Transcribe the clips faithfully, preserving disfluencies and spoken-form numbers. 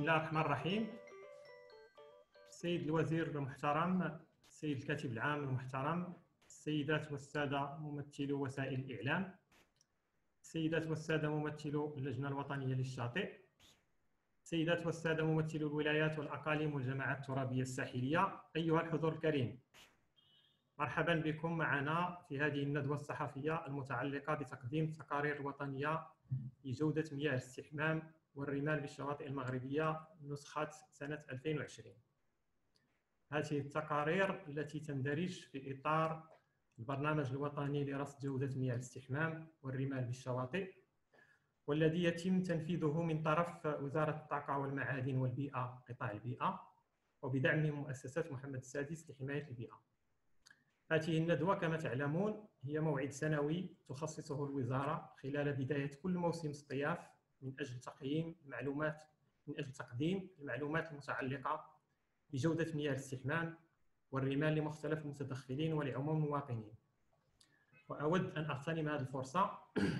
بسم الله الرحمن الرحيم. السيد الوزير المحترم، السيد الكاتب العام المحترم، السيدات والسادة ممثلو وسائل الإعلام، السيدات والسادة ممثلو اللجنة الوطنية للشاطئ، السيدات والسادة ممثلو الولايات والأقاليم والجماعات الترابية الساحلية، أيها الحضور الكريم، مرحبا بكم معنا في هذه الندوة الصحفية المتعلقة بتقديم التقارير الوطنية لجودة مياه الاستحمام والرمال بالشواطئ المغربية نسخة سنة ألفين وعشرين. هذه التقارير التي تندرج في إطار البرنامج الوطني لرصد جودة مياه الاستحمام والرمال بالشواطئ، والذي يتم تنفيذه من طرف وزارة الطاقة والمعادن والبيئة قطاع البيئة، وبدعم مؤسسة محمد السادس لحماية البيئة. هذه الندوة كما تعلمون هي موعد سنوي تخصصه الوزارة خلال بداية كل موسم اصطياف من أجل تقييم معلومات من أجل تقديم المعلومات المتعلقة بجودة مياه الاستحمام والرمال لمختلف المتدخلين ولعموم المواطنين. وأود أن أغتنم هذه الفرصة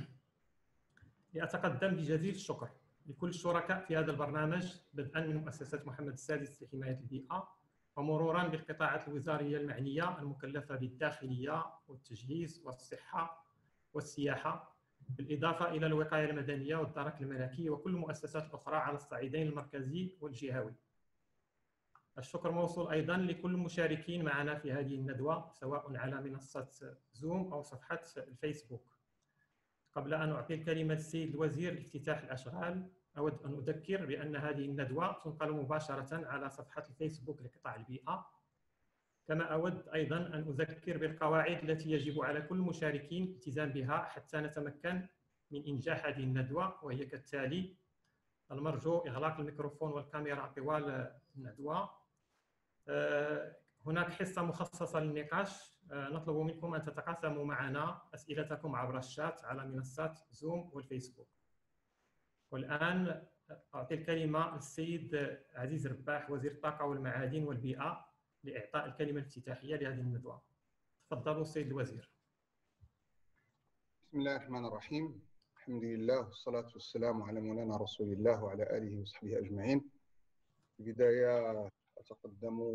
لأتقدم بجزيل الشكر لكل الشركاء في هذا البرنامج، بدءا من مؤسسة محمد السادس لحماية البيئة ومرورا بالقطاعات الوزارية المعنية المكلفة بالداخلية والتجهيز والصحة والسياحة، بالإضافة إلى الوقاية المدنية والدرك الملكي وكل المؤسسات الأخرى على الصعيدين المركزي والجهوي. الشكر موصول أيضا لكل المشاركين معنا في هذه الندوة سواء على منصة زوم أو صفحة الفيسبوك. قبل أن أعطي الكلمة للسيد الوزير لافتتاح الأشغال، أود أن أذكر بأن هذه الندوة تنقل مباشرة على صفحة الفيسبوك لقطاع البيئة. كما أود أيضا أن أذكر بالقواعد التي يجب على كل المشاركين الالتزام بها حتى نتمكن من إنجاح هذه الندوة، وهي كالتالي: المرجو إغلاق الميكروفون والكاميرا طوال الندوة. هناك حصة مخصصة للنقاش، نطلب منكم أن تتقاسموا معنا أسئلتكم عبر الشات على منصات زوم والفيسبوك. والآن أعطي الكلمة للسيد عزيز رباح وزير الطاقة والمعادن والبيئة لإعطاء الكلمة الافتتاحية لهذه الندوة. تفضلوا السيد الوزير. بسم الله الرحمن الرحيم. الحمد لله والصلاة والسلام على مولانا رسول الله وعلى آله وصحبه أجمعين. في البداية أتقدم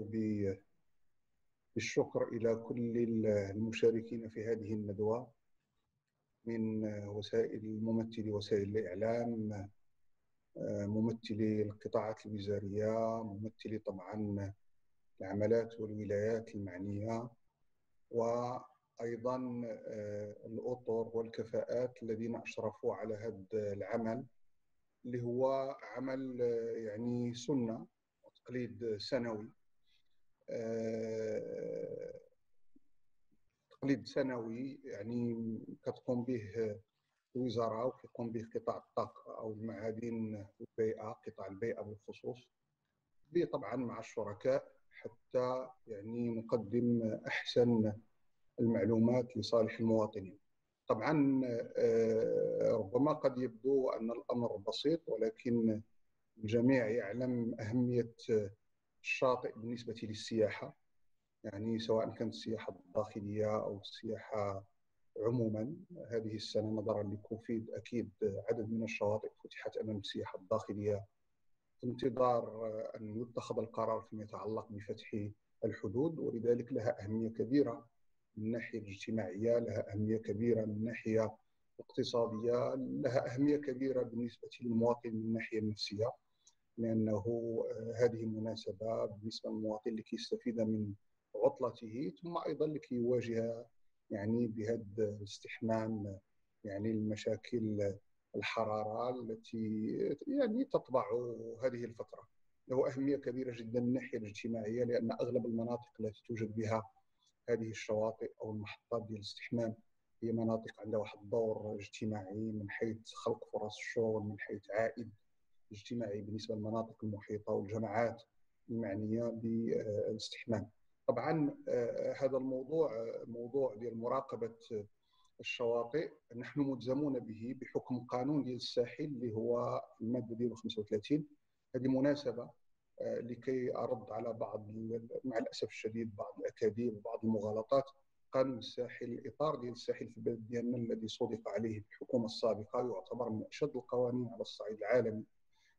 بالشكر إلى كل المشاركين في هذه الندوة من وسائل ممثلي وسائل الإعلام، ممثلي القطاعات الوزارية، ممثلي طبعا العملات والولايات المعنية، وأيضا الأطر والكفاءات الذين أشرفوا على هذا العمل اللي هو عمل يعني سنة وتقليد سنوي تقليد سنوي يعني كتقوم به الوزارة وكيقوم به قطاع الطاقة أو المعادن والبيئة، قطاع البيئة بالخصوص، طبعا مع الشركاء حتى يعني نقدم أحسن المعلومات لصالح المواطنين. طبعا ربما قد يبدو أن الأمر بسيط، ولكن الجميع يعلم أهمية الشاطئ بالنسبة للسياحة، يعني سواء كانت السياحة الداخلية أو السياحة عموما. هذه السنة نظرا لكوفيد أكيد عدد من الشواطئ فتحت أمام السياحة الداخلية في انتظار أن يتخذ القرار فيما يتعلق بفتح الحدود، ولذلك لها أهمية كبيرة من الناحية الاجتماعية، لها أهمية كبيرة من الناحية الاقتصادية، لها أهمية كبيرة بالنسبة للمواطن من الناحية النفسية، لأنه هذه مناسبة بالنسبة للمواطن لكي يستفيد من عطلته، ثم أيضا لكي يواجه يعني بهذا الاستحمام يعني المشاكل الحرارة التي يعني تطبع هذه الفترة. له أهمية كبيرة جدا من الناحية الاجتماعية، لأن أغلب المناطق التي توجد بها هذه الشواطئ أو المحطات ديال الاستحمام هي مناطق عندها واحد الدور اجتماعي من حيث خلق فرص الشغل، من حيث عائد اجتماعي بالنسبة للمناطق المحيطة والجماعات المعنية بالاستحمام. طبعا هذا الموضوع موضوع ديال مراقبة الشواطئ نحن ملزمون به بحكم قانون ديال الساحل اللي هو المادة ديال خمسة وثلاثين. هذه مناسبة لكي أرد على بعض مع الأسف الشديد بعض الأكاذيب وبعض المغالطات. قانون الساحل، الإطار ديال الساحل في البلد ديالنا الذي صدق عليه الحكومة السابقة، يعتبر من أشد القوانين على الصعيد العالمي،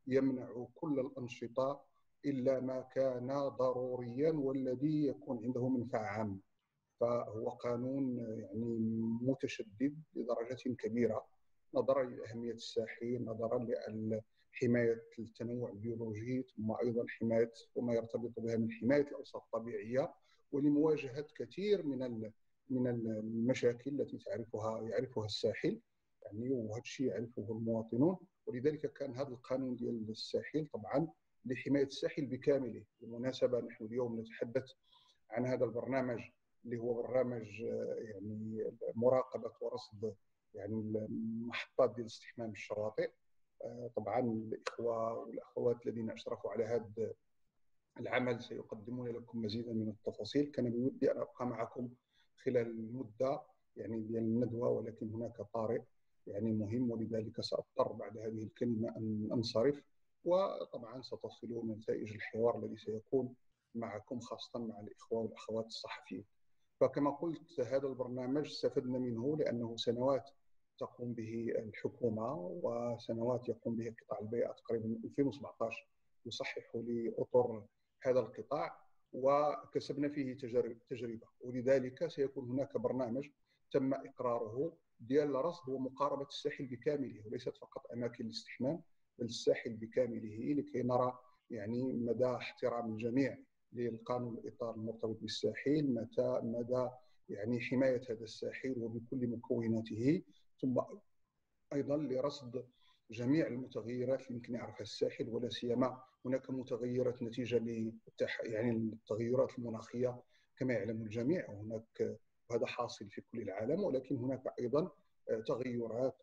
يمنع كل الأنشطة إلا ما كان ضروريا والذي يكون عنده منفعة عامة. فهو قانون يعني متشدد بدرجة كبيرة نظرا لأهمية الساحل، نظرا لحماية التنوع البيولوجي، ثم أيضا حماية وما يرتبط بها من حماية الأوساط الطبيعية، ولمواجهة كثير من من المشاكل التي تعرفها يعرفها الساحل يعني، وهذا الشيء يعرفه المواطنون. ولذلك كان هذا القانون ديال الساحل طبعا لحماية الساحل بكامله. بالمناسبة نحن اليوم نتحدث عن هذا البرنامج اللي هو برنامج يعني مراقبة ورصد يعني المحطات ديال استحمام الشواطئ. طبعا الإخوة والأخوات الذين أشرفوا على هذا العمل سيقدمون لكم مزيدا من التفاصيل. كان بودي أن أبقى معكم خلال المدة يعني ديال الندوة، ولكن هناك طارئ يعني مهم، ولذلك سأضطر بعد هذه الكلمة أن أنصرف. وطبعا ستصلون نتائج الحوار الذي سيكون معكم خاصة مع الإخوة والأخوات الصحفيين. فكما قلت هذا البرنامج استفدنا منه لأنه سنوات تقوم به الحكومة وسنوات يقوم به قطاع البيئة، تقريبا من ألفين وسبعطاش يصحح لأطر هذا القطاع، وكسبنا فيه تجربة. ولذلك سيكون هناك برنامج تم إقراره ديال رصد ومقاربة الساحل بكامله، وليست فقط أماكن الاستحمام بل الساحل بكامله، لكي نرى يعني مدى احترام الجميع للقانون الإطار المرتبط بالساحل، متى مدى يعني حماية هذا الساحل وبكل مكوناته، ثم أيضا لرصد جميع المتغيرات اللي يمكن يعرفها الساحل، ولا سيما هناك متغيرات نتيجة للتح... يعني التغيرات المناخية كما يعلم الجميع، وهناك وهذا حاصل في كل العالم، ولكن هناك أيضا تغيرات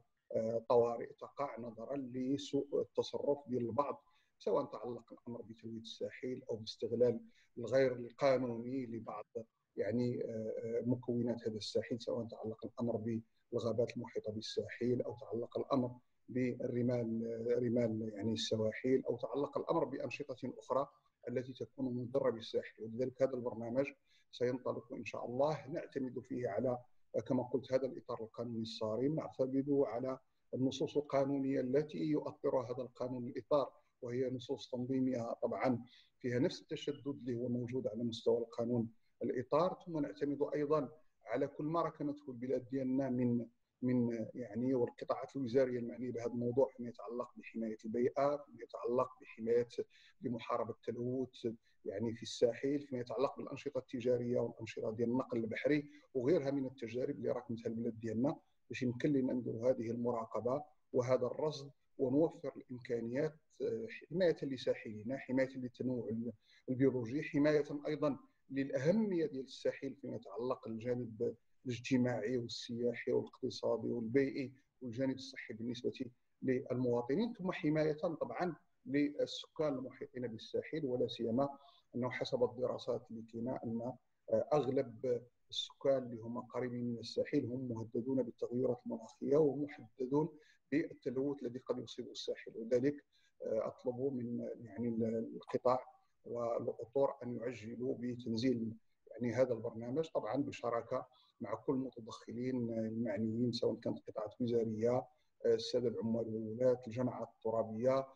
وطوارئ تقع نظرا لسوء التصرف ديال البعض، سواء تعلق الأمر بتلويث الساحل أو باستغلال الغير القانوني لبعض يعني مكونات هذا الساحل، سواء تعلق الأمر بالغابات المحيطة بالساحل أو تعلق الأمر بالرمال رمال يعني السواحل أو تعلق الأمر بأنشطة أخرى التي تكون مضرة بالساحل. ولذلك هذا البرنامج سينطلق إن شاء الله، نعتمد فيه على كما قلت هذا الإطار القانوني الصارم، نعتمد على النصوص القانونية التي يؤطرها هذا القانون الإطار، وهي نصوص تنظيمية طبعا فيها نفس التشدد اللي هو موجود على مستوى القانون الإطار. ثم نعتمد أيضا على كل ما ركنته البلاد ديالنا من من يعني والقطاعات الوزاريه المعنيه بهذا الموضوع فيما يتعلق بحمايه البيئه، فيما يتعلق بحمايه بمحاربه التلوث يعني في الساحل، فيما يتعلق بالانشطه التجاريه والانشطه ديال النقل البحري وغيرها من التجارب اللي راكمتها البلاد ديالنا، باش يمكن لنا نديروا هذه المراقبه وهذا الرصد ونوفر الامكانيات حمايه لساحلنا، حمايه للتنوع البيولوجي، حمايه ايضا للاهميه ديال الساحل فيما يتعلق الجانب الاجتماعي والسياحي والاقتصادي والبيئي والجانب الصحي بالنسبه للمواطنين، ثم حمايه طبعا للسكان المحيطين بالساحل، ولا سيما انه حسب الدراسات اللي كاينه ان اغلب السكان اللي هم قريبين من الساحل هم مهددون بالتغيرات المناخيه ومهددون بالتلوث الذي قد يصيب الساحل. ولذلك اطلب من يعني القطاع والاطر ان يعجلوا بتنزيل يعني هذا البرنامج، طبعا بشراكه مع كل المتدخلين المعنيين، سواء كانت قطاعات وزاريه، الساده العمال والولاة، الجماعات الترابيه،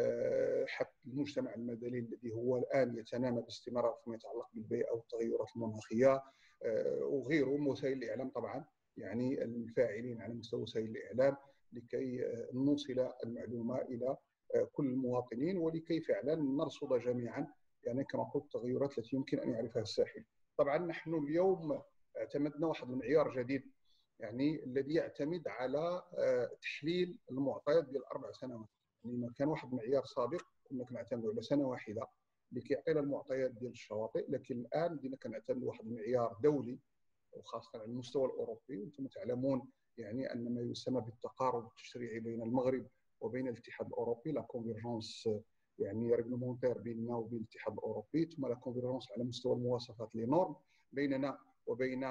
حتى المجتمع المدني الذي هو الان يتنامى باستمرار فيما يتعلق بالبيئه والتغيرات المناخيه وغيرهم، وسائل الاعلام طبعا يعني الفاعلين على مستوى وسائل الاعلام، لكي نوصل المعلومه الى كل المواطنين ولكي فعلا نرصد جميعا يعني كما قلت التغيرات التي يمكن ان يعرفها الساحل. طبعا نحن اليوم اعتمدنا واحد المعيار جديد يعني الذي يعتمد على تحليل المعطيات ديال اربع سنوات. يعني ما كان واحد المعيار سابق كنا كنعتمدوا على سنه واحده اللي كيعطينا المعطيات ديال الشواطئ، لكن الان بدينا كنعتمدوا واحد المعيار دولي وخاصه على المستوى الاوروبي. وانتم تعلمون يعني ان ما يسمى بالتقارب التشريعي بين المغرب وبين الاتحاد الاوروبي، لا كونفيرجونس يعني ريغلومونتير بيننا وبين الاتحاد الاوروبي، ثم لا كونفيرجونس على مستوى المواصفات لي نورم بيننا وبين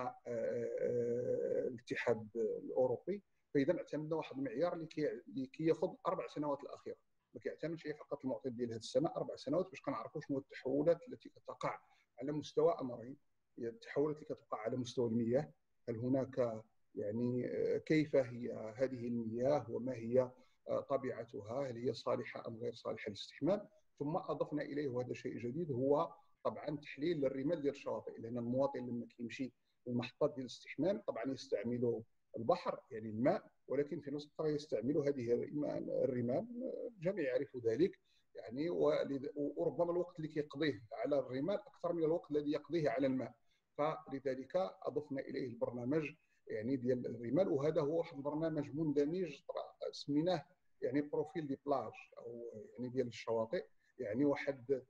الاتحاد الاوروبي. فاذا اعتمدنا واحد المعيار اللي كياخذ اربع سنوات الاخيره، ما كيعتمدش فقط المعطيات ديال هذه السنه، اربع سنوات باش كنعرفوا شنو التحولات التي كتقع على مستوى امرين: التحولات اللي كتقع على مستوى المياه، هل هناك يعني كيف هي هذه المياه وما هي طبيعتها، هل هي صالحة أم غير صالحة للاستحمام. ثم أضفنا إليه، وهذا شيء جديد، هو طبعا تحليل الرمال ديال الشواطئ، لأن المواطن لما كيمشي للمحطات ديال الاستحمام طبعا يستعمل البحر يعني الماء، ولكن في نفس الوقت يستعمل هذه الرمال، الجميع يعرف ذلك يعني، وربما الوقت اللي كيقضيه على الرمال أكثر من الوقت الذي يقضيه على الماء. فلذلك أضفنا إليه البرنامج يعني ديال الرمال، وهذا هو واحد البرنامج مندمج سميناه يعني بروفيل دي بلاج، او يعني ديال الشواطئ، يعني واحد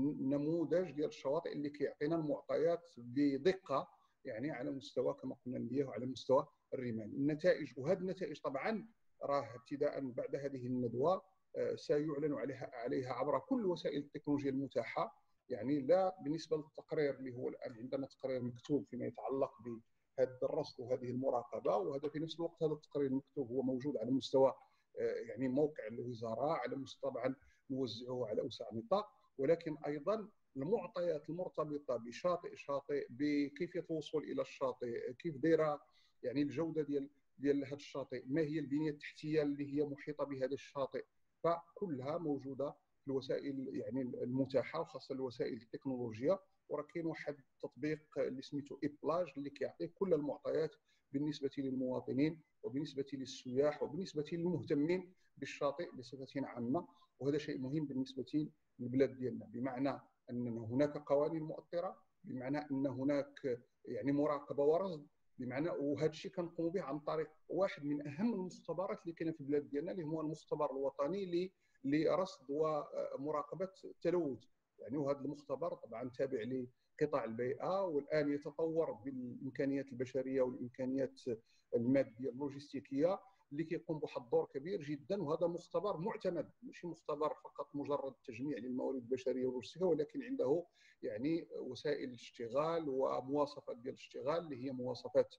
نموذج ديال الشواطئ اللي كيعطينا المعطيات بدقه يعني على مستوى كما قلنا المياه وعلى مستوى الرمال. النتائج، وهذه النتائج طبعا راه ابتداء بعد هذه الندوه سيعلن عليها عليها عبر كل وسائل التكنولوجيا المتاحه، يعني لا بالنسبه للتقرير اللي هو الان عندنا تقرير مكتوب فيما يتعلق ب هذا الرصد وهذه المراقبه، وهذا في نفس الوقت هذا التقرير المكتوب هو موجود على مستوى يعني موقع الوزاره، على مستوى طبعا نوزعه على اوسع نطاق، ولكن ايضا المعطيات المرتبطه بشاطئ شاطئ، بكيفيه الوصول الى الشاطئ، كيف دايره يعني الجوده ديال ديال هذا الشاطئ، ما هي البنيه التحتيه اللي هي محيطه بهذا الشاطئ، فكلها موجوده في الوسائل يعني المتاحه، وخاصه الوسائل التكنولوجيه. وراه كاين واحد التطبيق اللي سميتو اي بلاج اللي كيعطي كل المعطيات بالنسبه للمواطنين وبالنسبه للسياح وبالنسبه للمهتمين بالشاطئ بصفه عامه، وهذا شيء مهم بالنسبه للبلاد ديالنا، بمعنى ان هناك قوانين مؤطره، بمعنى ان هناك يعني مراقبه ورصد، بمعنى وهذا الشيء كنقوم به عن طريق واحد من اهم المختبرات اللي كاينه في البلاد ديالنا، اللي هو المختبر الوطني لرصد ومراقبه التلوث يعني. وهذا المختبر طبعا تابع لقطاع البيئه، والان يتطور بالامكانيات البشريه والامكانيات الماديه اللوجستيكيه اللي كيقوم بواحد الدور كبير جدا. وهذا مختبر معتمد، ماشي مختبر فقط مجرد تجميع للموارد البشريه واللوجستيكيه، ولكن عنده يعني وسائل الاشتغال ومواصفات ديال الاشتغال اللي هي مواصفات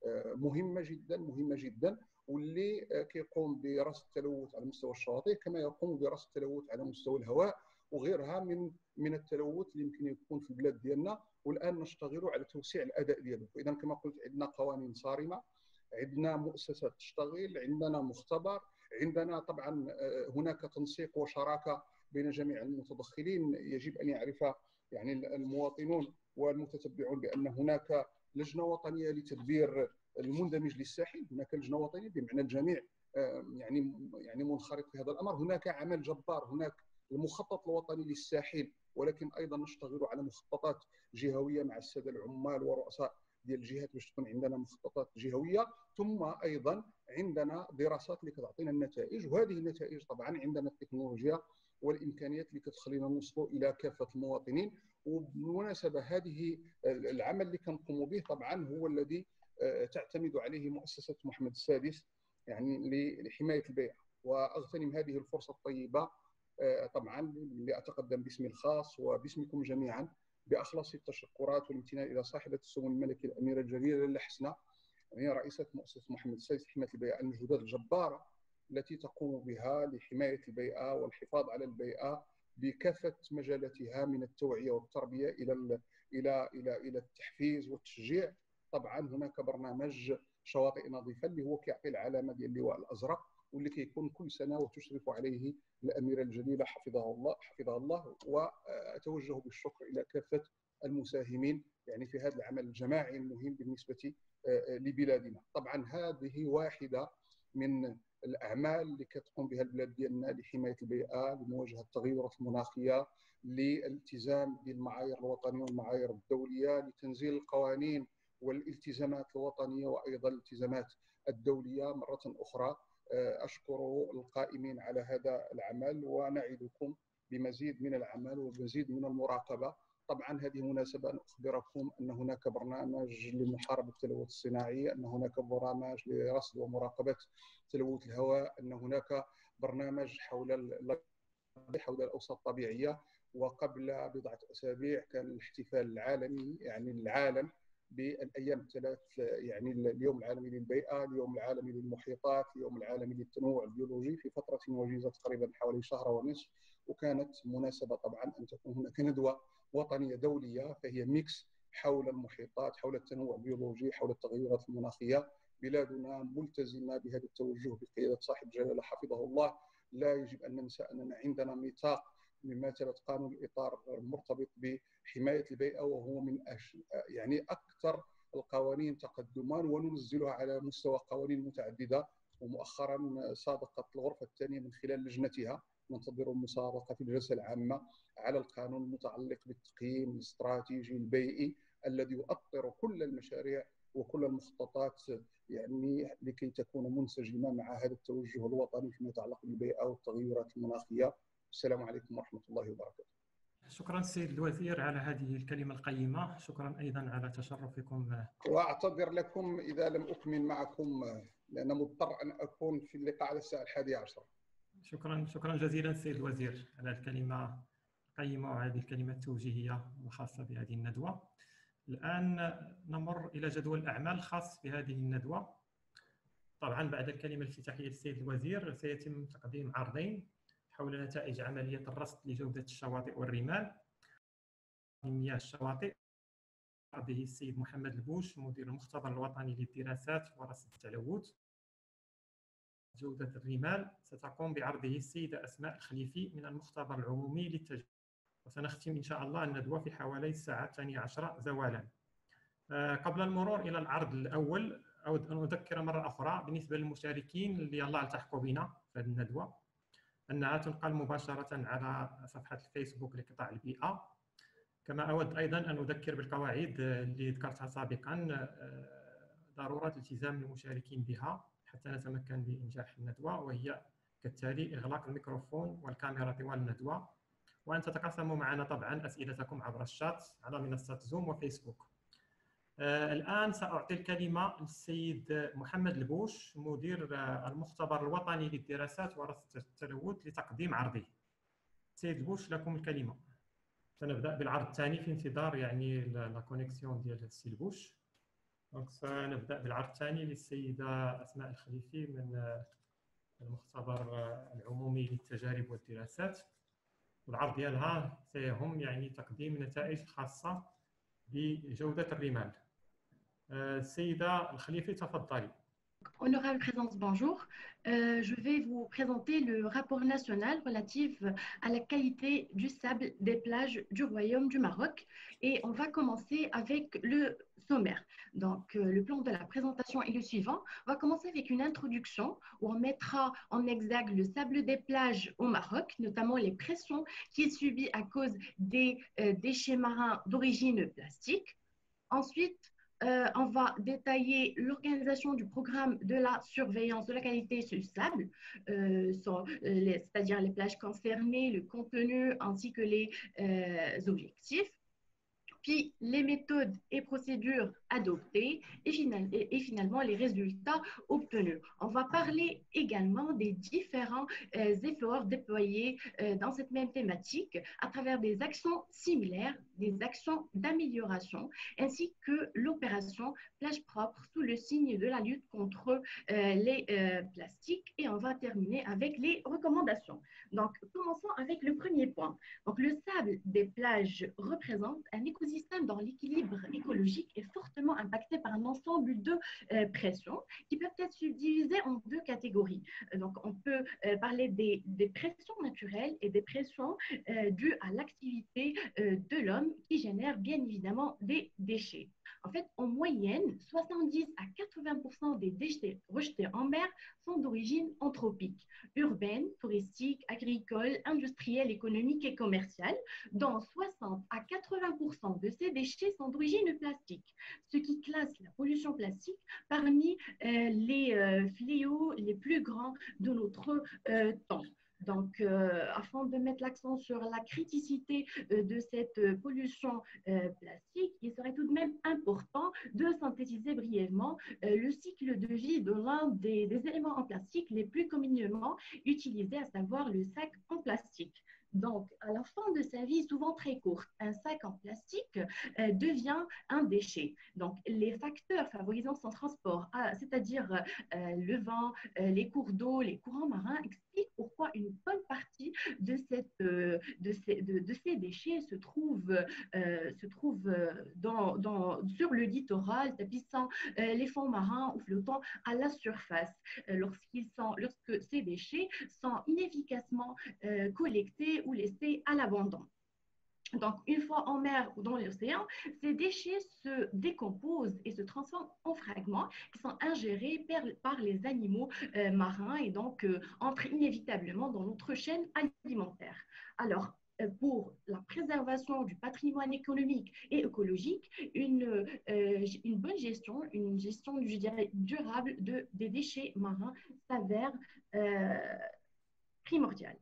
مهمه جدا مهمه جدا، واللي كيقوم برصد التلوث على مستوى الشواطئ كما يقوم برصد التلوث على مستوى الهواء وغيرها من من التلوث اللي يمكن يكون في البلاد ديالنا. والان نشتغل على توسيع الاداء ديالو. اذا كما قلت عندنا قوانين صارمه، عندنا مؤسسات تشتغل، عندنا مختبر، عندنا طبعا هناك تنسيق وشراكه بين جميع المتدخلين. يجب ان يعرف يعني المواطنون والمتتبعون بان هناك لجنه وطنيه لتدبير المندمج للساحل، هناك لجنه وطنيه بمعنى الجميع يعني يعني منخرط في هذا الامر. هناك عمل جبار، هناك المخطط الوطني للساحل، ولكن ايضا نشتغل على مخططات جهويه مع الساده العمال ورؤساء ديال الجهات باش تكون عندنا مخططات جهويه. ثم ايضا عندنا دراسات اللي كتعطينا النتائج، وهذه النتائج طبعا عندنا التكنولوجيا والامكانيات اللي كتخلينا نوصلوا الى كافه المواطنين. وبالمناسبه هذه العمل اللي كنقوم به طبعا هو الذي تعتمد عليه مؤسسه محمد السادس يعني لحمايه البيئه. واغتنم هذه الفرصه الطيبه طبعا لاتقدم باسمي الخاص وباسمكم جميعا باخلص التشكرات والامتنان الى صاحبه السمو الملكي الاميره الجليله لاله حسنه، يعني رئيسه مؤسسه محمد السادس لحمايه البيئه، المجهودات الجباره التي تقوم بها لحمايه البيئه والحفاظ على البيئه بكافه مجالاتها، من التوعيه والتربيه الى الى الى الى التحفيز والتشجيع. طبعا هناك برنامج شواطئ نظيفه اللي هو كيعطي العلامه ديال اللواء الازرق، واللي كيكون كل سنه وتشرف عليه الاميره الجليله حفظها الله حفظها الله. واتوجه بالشكر الى كافه المساهمين يعني في هذا العمل الجماعي المهم بالنسبه لبلادنا. طبعا هذه واحده من الاعمال اللي كتقوم بها البلاد ديالنا لحمايه البيئه، لمواجهه التغيرات المناخيه، للالتزام بالمعايير الوطنيه والمعايير الدوليه، لتنزيل القوانين والالتزامات الوطنيه وايضا الالتزامات الدوليه. مره اخرى اشكر القائمين على هذا العمل، ونعدكم بمزيد من العمل ومزيد من المراقبه. طبعا هذه مناسبه ان اخبركم ان هناك برنامج لمحاربه التلوث الصناعي، ان هناك برامج لرصد ومراقبه تلوث الهواء، ان هناك برنامج حول حول الاوساط الطبيعيه. وقبل بضعه اسابيع كان الاحتفال العالمي يعني العالم بالايام الثلاث، يعني اليوم العالمي للبيئه، اليوم العالمي للمحيطات، اليوم العالمي للتنوع البيولوجي، في فتره وجيزه تقريبا حوالي شهر ونصف. وكانت مناسبه طبعا ان تكون هناك ندوه وطنيه دوليه، فهي ميكس حول المحيطات، حول التنوع البيولوجي، حول التغيرات المناخيه، بلادنا ملتزمة بهذا التوجه بقيادة صاحب الجلالة حفظه الله. لا يجب أن ننسى أننا عندنا ميثاق بمثابة قانون الإطار المرتبط بحماية البيئة، وهو من أش... يعني أكثر القوانين تقدما، وننزلها على مستوى قوانين متعددة. ومؤخرا صادقت الغرفة الثانية من خلال لجنتها، ننتظر المسابقة في الجلسة العامة على القانون المتعلق بالتقييم الاستراتيجي البيئي الذي يؤطر كل المشاريع وكل المخططات، يعني لكي تكون منسجمة مع هذا التوجه الوطني فيما يتعلق بالبيئة والتغيرات المناخية. السلام عليكم ورحمة الله وبركاته. شكرا سيد الوزير على هذه الكلمة القيمة، شكرا أيضا على تشرفكم. وأعتذر لكم إذا لم أكمل معكم لأن مضطر أن أكون في اللقاء على الساعة الحادية عشرة. شكرا شكرا جزيلا سيد الوزير على الكلمة القيمة وهذه الكلمة التوجيهية الخاصة بهذه الندوة. الآن نمر إلى جدول الأعمال الخاص بهذه الندوة. طبعا بعد الكلمة الافتتاحية للسيد الوزير سيتم تقديم عرضين حول نتائج عملية الرصد لجودة الشواطئ والرمال بمياه الشواطئ. به السيد محمد البوش مدير المختبر الوطني للدراسات ورصد التلوث. جودة الرمال ستقوم بعرضه السيدة أسماء الخليفي من المختبر العمومي للتجارب، وسنختم إن شاء الله الندوة في حوالي الساعة الثانية عشرة زوالا. قبل المرور إلى العرض الأول أود أن أذكر مرة أخرى بالنسبة للمشاركين اللي يلا التحقوا بنا في هذه الندوة أنها تنقل مباشرة على صفحة الفيسبوك لقطاع البيئة. كما أود أيضا أن أذكر بالقواعد اللي ذكرتها سابقا، ضرورة التزام المشاركين بها حتى نتمكن بإنجاح الندوة، وهي كالتالي: إغلاق الميكروفون والكاميرا طوال الندوة، وأن تتقاسموا معنا طبعا أسئلتكم عبر الشات على منصات زوم وفيسبوك. آه الآن سأعطي الكلمة للسيد محمد البوش مدير آه المختبر الوطني للدراسات ورصد التلوث لتقديم عرضه. سيد البوش لكم الكلمة. سنبدأ بالعرض الثاني في انتظار يعني لا كونيكسيون ديال السيد البوش. دونك سنبدأ بالعرض الثاني للسيدة أسماء الخليفي من آه المختبر آه العمومي للتجارب والدراسات، والعرض ديالها سيهم يعني تقديم نتائج خاصة بجودة الرمال. السيدة الخليفي تفضلي. Honorable présence, bonjour. Euh, je vais vous présenter le rapport national relatif à la qualité du sable des plages du Royaume du Maroc. Et on va commencer avec le sommaire. Donc, euh, le plan de la présentation est le suivant. On va commencer avec une introduction où on mettra en exergue le sable des plages au Maroc, notamment les pressions qu'il subit à cause des euh, déchets marins d'origine plastique. Ensuite, Euh, on va détailler l'organisation du programme de la surveillance de la qualité du sable, euh, euh, c'est-à-dire les plages concernées, le contenu ainsi que les euh, objectifs. Puis les méthodes et procédures adoptées et, final, et, et finalement les résultats obtenus. On va parler également des différents euh, efforts déployés euh, dans cette même thématique à travers des actions similaires, des actions d'amélioration, ainsi que l'opération plage propre sous le signe de la lutte contre euh, les euh, plastiques. Et on va terminer avec les recommandations. Donc, commençons avec le premier point. Donc, le sable des plages représente un écosystème dont l'équilibre écologique est fortement impacté par un ensemble de euh, pressions qui peuvent être subdivisées en deux catégories. Donc, on peut euh, parler des, des pressions naturelles et des pressions euh, dues à l'activité euh, de l'homme qui génèrent bien évidemment des déchets. En fait, en moyenne, soixante-dix à quatre-vingts pour cent des déchets rejetés en mer sont d'origine anthropique, urbaine, touristique, agricole, industrielle, économique et commerciale, dont soixante à quatre-vingts pour cent de ces déchets sont d'origine plastique, ce qui classe la pollution plastique parmi euh, les euh, fléaux les plus grands de notre euh, temps. Donc, euh, afin de mettre l'accent sur la criticité euh, de cette euh, pollution euh, plastique, il serait tout de même important de synthétiser brièvement euh, le cycle de vie de l'un des, des éléments en plastique les plus communément utilisés, à savoir le sac en plastique. Donc, à la fin de sa vie, souvent très courte, un sac en plastique euh, devient un déchet. Donc, les facteurs favorisant son transport, ah, c'est-à-dire euh, le vent, euh, les cours d'eau, les courants marins, expliquent pourquoi une bonne partie de, cette, euh, de, ces, de, de, ces déchets se trouve, euh, se trouve dans, dans, sur le littoral, tapissant euh, les fonds marins ou flottant à la surface, euh, lorsqu'ils sont, lorsque ces déchets sont inefficacement euh, collectés ou laissés à l'abandon. Donc, une fois en mer ou dans l'océan, ces déchets se décomposent et se transforment en fragments qui sont ingérés par, par les animaux euh, marins et donc euh, entrent inévitablement dans notre chaîne alimentaire. Alors, pour la préservation du patrimoine économique et écologique, une, euh, une bonne gestion, une gestion, je dirais, durable de, des déchets marins s'avère euh, primordiale.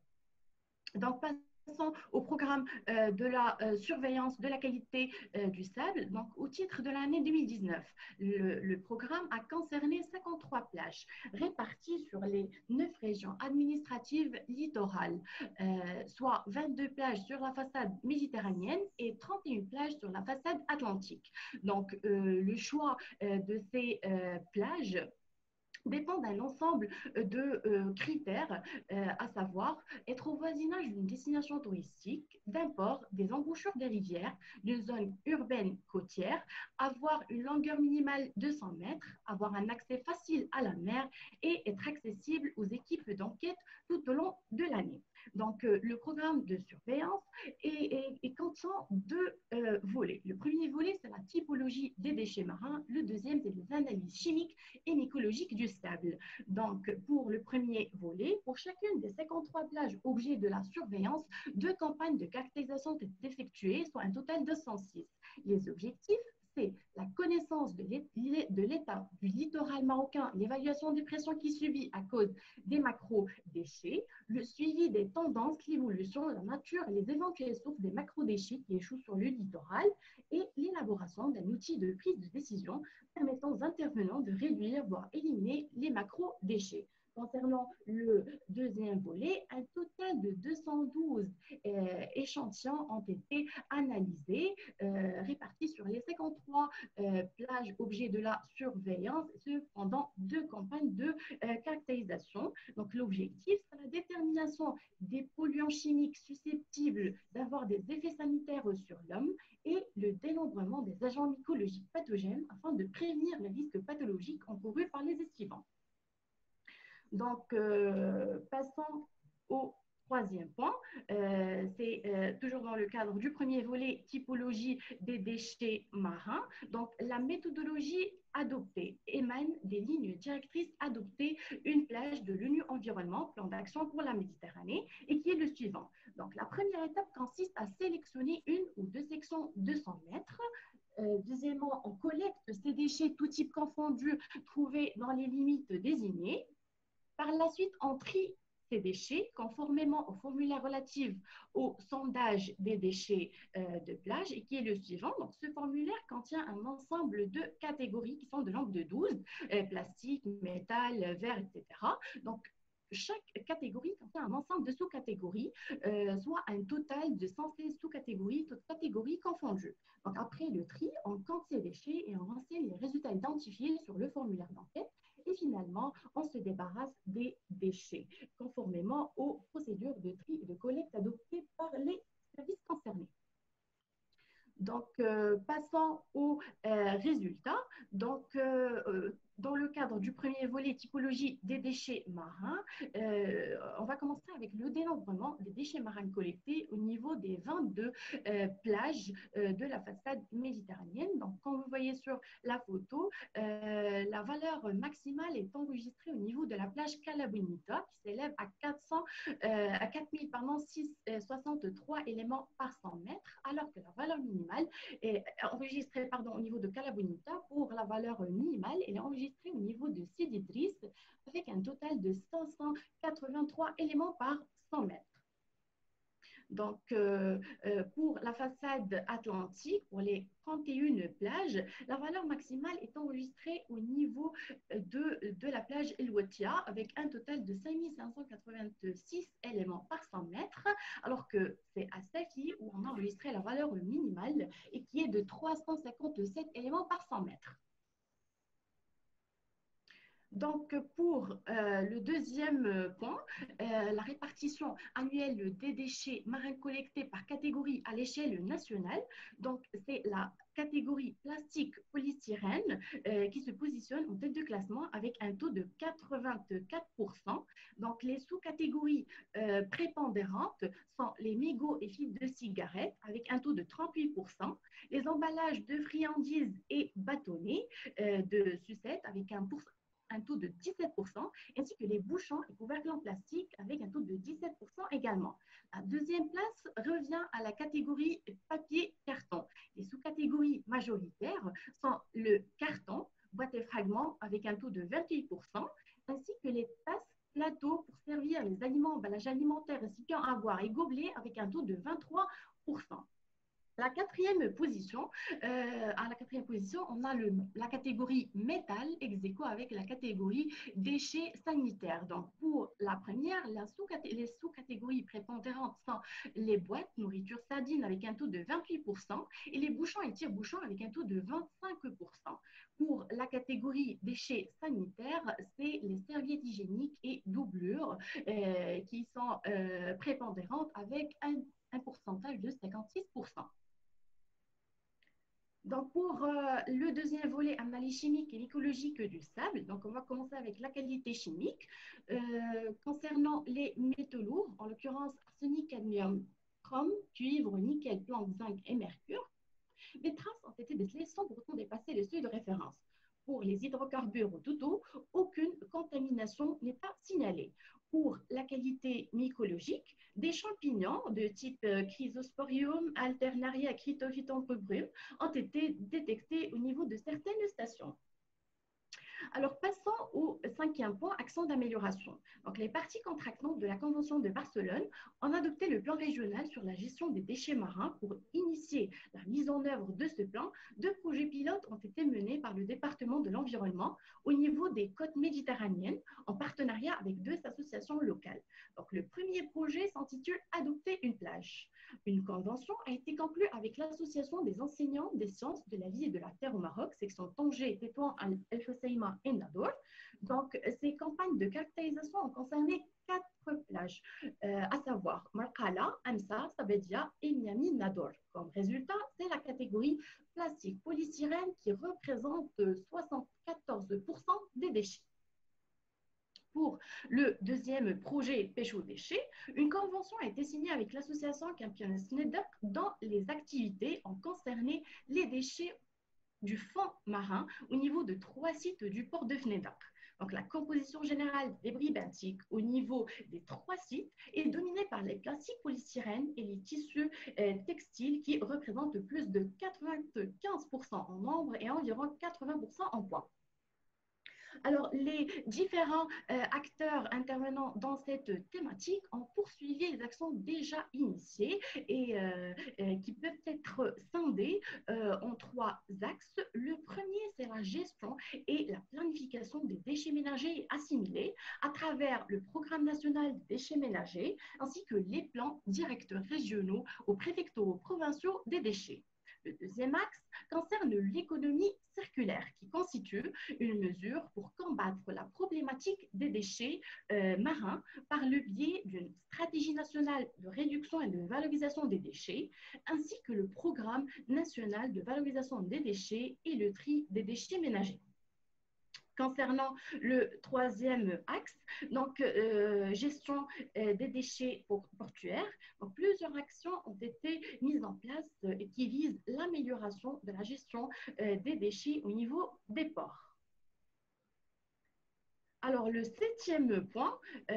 Donc, passons au programme euh, de la euh, surveillance de la qualité euh, du sable. Donc, au titre de l'année deux mille dix-neuf, le, le programme a concerné cinquante-trois plages réparties sur les neuf régions administratives littorales, euh, soit vingt-deux plages sur la façade méditerranéenne et trente et une plages sur la façade atlantique. Donc, euh, le choix euh, de ces euh, plages dépend d'un ensemble de euh, critères, euh, à savoir être au voisinage d'une destination touristique, d'un port, des embouchures des rivières, d'une zone urbaine côtière, avoir une longueur minimale de cent mètres, avoir un accès facile à la mer et être accessible aux équipes d'enquête tout au long de l'année. Donc, euh, le programme de surveillance est, est, est contient deux euh, volets. Le premier volet, c'est la typologie des déchets marins. Le deuxième, c'est les analyses chimiques et mycologiques du stable. Donc, pour le premier volet, pour chacune des cinquante-trois plages objets de la surveillance, deux campagnes de caractérisation sont effectuées, soit un total de cent six. Les objectifs, c'est la connaissance de l'état du littoral marocain, l'évaluation des pressions qu'il subit à cause des macro-déchets, le suivi des tendances, l'évolution, la nature et les éventuelles sources des macro-déchets qui échouent sur le littoral et l'élaboration d'un outil de prise de décision permettant aux intervenants de réduire, voire éliminer les macro-déchets. Concernant le deuxième volet, un total de deux cent douze euh, échantillons ont été analysés, euh, répartis sur les cinquante-trois euh, plages objets de la surveillance, ce pendant deux campagnes de euh, caractérisation. Donc, l'objectif, c'est la détermination des polluants chimiques susceptibles d'avoir des effets sanitaires sur l'homme et le dénombrement des agents mycologiques pathogènes afin de prévenir les risques pathologiques encourus par les esquivants. Donc, euh, passons au troisième point. Euh, c'est euh, toujours dans le cadre du premier volet, typologie des déchets marins. Donc, la méthodologie adoptée émane des lignes directrices adoptées, une plage de l'ONU Environnement, plan d'action pour la Méditerranée, et qui est le suivant. Donc, la première étape consiste à sélectionner une ou deux sections de cent mètres. Euh, deuxièmement, on collecte ces déchets, tout type confondus, trouvés dans les limites désignées. Par la suite, on trie ces déchets conformément au formulaire relatif au sondage des déchets euh, de plage et qui est le suivant. Donc, ce formulaire contient un ensemble de catégories qui sont de nombre de douze, euh, plastique, métal, verre, et cetera. Donc, chaque catégorie contient un ensemble de sous-catégories, euh, soit un total de cent seize sous-catégories, toutes catégories confondues. Donc, après le tri, on compte ces déchets et on renseigne les résultats identifiés sur le formulaire d'enquête. Et finalement, on se débarrasse des déchets, conformément aux procédures de tri et de collecte adoptées par les services concernés. Donc, euh, passons aux euh, résultats. Donc, euh, dans le cadre du premier volet typologie des déchets marins, euh, on va commencer avec le dénombrement des déchets marins collectés au niveau des vingt-deux euh, plages euh, de la façade méditerranéenne. Donc, comme vous voyez sur la photo, euh, la valeur maximale est enregistrée au niveau de la plage Cala Bonita qui s'élève à, quatre cents, euh, à quatre mille soixante-trois éléments par cent mètres, alors que la valeur minimale est enregistrée pardon, au niveau de Cala Bonita. Pour la valeur minimale, elle est enregistrée au niveau de Sidi Idriss avec un total de cinq cent quatre-vingt-trois éléments par cent mètres. Donc, euh, euh, pour la façade atlantique, pour les trente et une plages, la valeur maximale est enregistrée au niveau de, de la plage El Ouatia avec un total de cinq mille cinq cent quatre-vingt-six éléments par cent mètres, alors que c'est à Safi où on a enregistré la valeur minimale et qui est de trois cent cinquante-sept éléments par cent mètres. Donc, pour euh, le deuxième point, euh, la répartition annuelle des déchets marins collectés par catégorie à l'échelle nationale. Donc, c'est la catégorie plastique polystyrène euh, qui se positionne en tête de classement avec un taux de quatre-vingt-quatre pour cent. Donc, les sous-catégories euh, prépondérantes sont les mégots et fils de cigarettes avec un taux de trente-huit pour cent, les emballages de friandises et bâtonnets euh, de sucettes avec un pourcentage un taux de dix-sept pour cent, ainsi que les bouchons et couvercles en plastique avec un taux de dix-sept pour cent également. La deuxième place revient à la catégorie papier-carton. Les sous-catégories majoritaires sont le carton, boîte et fragments avec un taux de vingt-huit pour cent, ainsi que les tasses, plateaux pour servir les aliments, emballages alimentaires, récipients à boire et gobelets avec un taux de vingt-trois pour cent. La quatrième position, euh, à la quatrième position, on a le, la catégorie métal ex aequo avec la catégorie déchets sanitaires. Donc, pour la première, la sous les sous-catégories prépondérantes sont les boîtes, nourriture sardine avec un taux de vingt-huit pour cent et les bouchons et tire-bouchons avec un taux de vingt-cinq pour cent. Pour la catégorie déchets sanitaires, c'est les serviettes hygiéniques et doublures euh, qui sont euh, prépondérantes avec un, un pourcentage de cinquante-six pour cent. Donc, pour euh, le deuxième volet, analyse chimique et écologique du sable, donc on va commencer avec la qualité chimique. Euh, concernant les métaux lourds, en l'occurrence arsenic, cadmium, chrome, cuivre, nickel, plomb, zinc et mercure, les traces ont été décelées sans pour autant dépasser les seuils de référence. Pour les hydrocarbures tout eau, aucune contamination n'est pas signalée. Pour la qualité mycologique, des champignons de type Chrysosporium, Alternaria, Cryptophyton rubrum ont été détectés au niveau de certaines stations. Alors, passons au cinquième point, accent d'amélioration. Donc, les parties contractantes de la Convention de Barcelone ont adopté le plan régional sur la gestion des déchets marins. Pour initier la mise en œuvre de ce plan, deux projets pilotes ont été menés par le département de l'environnement au niveau des côtes méditerranéennes en partenariat avec deux associations locales. Donc, le premier projet s'intitule « Adopter une plage ». Une convention a été conclue avec l'Association des enseignants des sciences de la vie et de la terre au Maroc, section Tanger, Tétouan, El Hoceima et Nador. Donc, ces campagnes de caractérisation ont concerné quatre plages, euh, à savoir Markala, Amsa, Sabedia et Miami Nador. Comme résultat, c'est la catégorie plastique polystyrène qui représente soixante-quatorze pour cent des déchets. Pour le deuxième projet pêche aux déchets, une convention a été signée avec l'association Campion Snedek dont les activités ont concerné les déchets du fond marin au niveau de trois sites du port de Fnedak. Donc, la composition générale des débris benthiques au niveau des trois sites est dominée par les plastiques polystyrènes et les tissus euh, textiles qui représentent plus de quatre-vingt-quinze pour cent en nombre et environ quatre-vingts pour cent en poids. Alors, les différents euh, acteurs intervenant dans cette thématique ont poursuivi les actions déjà initiées et euh, euh, qui peuvent être scindées euh, en trois axes. Le premier, c'est la gestion et la planification des déchets ménagers et assimilés à travers le Programme national des déchets ménagers ainsi que les plans directeurs régionaux aux préfectoraux provinciaux des déchets. Le deuxième axe concerne l'économie circulaire, qui constitue une mesure pour combattre la problématique des déchets euh, marins par le biais d'une stratégie nationale de réduction et de valorisation des déchets, ainsi que le programme national de valorisation des déchets et le tri des déchets ménagers. Concernant le troisième axe, donc euh, gestion euh, des déchets portuaires, donc, plusieurs actions ont été mises en place euh, et qui visent l'amélioration de la gestion euh, des déchets au niveau des ports. Alors, le septième point,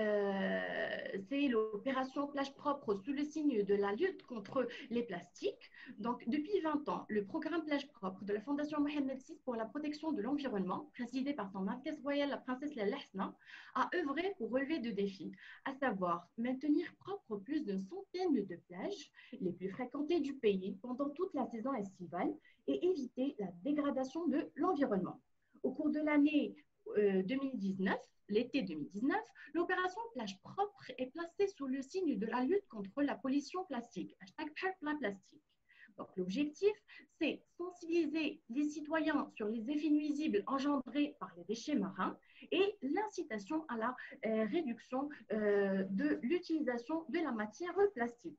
euh, c'est l'opération plage propre sous le signe de la lutte contre les plastiques. Donc, depuis vingt ans, le programme plage propre de la Fondation Mohamed six pour la protection de l'environnement, présidé par Son Altesse Royale la Princesse Lalla Hasna, a œuvré pour relever deux défis, à savoir maintenir propre plus d'une centaine de plages les plus fréquentées du pays pendant toute la saison estivale et éviter la dégradation de l'environnement. Au cours de l'année deux mille dix-neuf, l'été deux mille dix-neuf, l'opération plage propre est placée sous le signe de la lutte contre la pollution plastique, hashtag plastique. Donc, l'objectif, c'est sensibiliser les citoyens sur les effets nuisibles engendrés par les déchets marins et l'incitation à la euh, réduction euh, de l'utilisation de la matière plastique.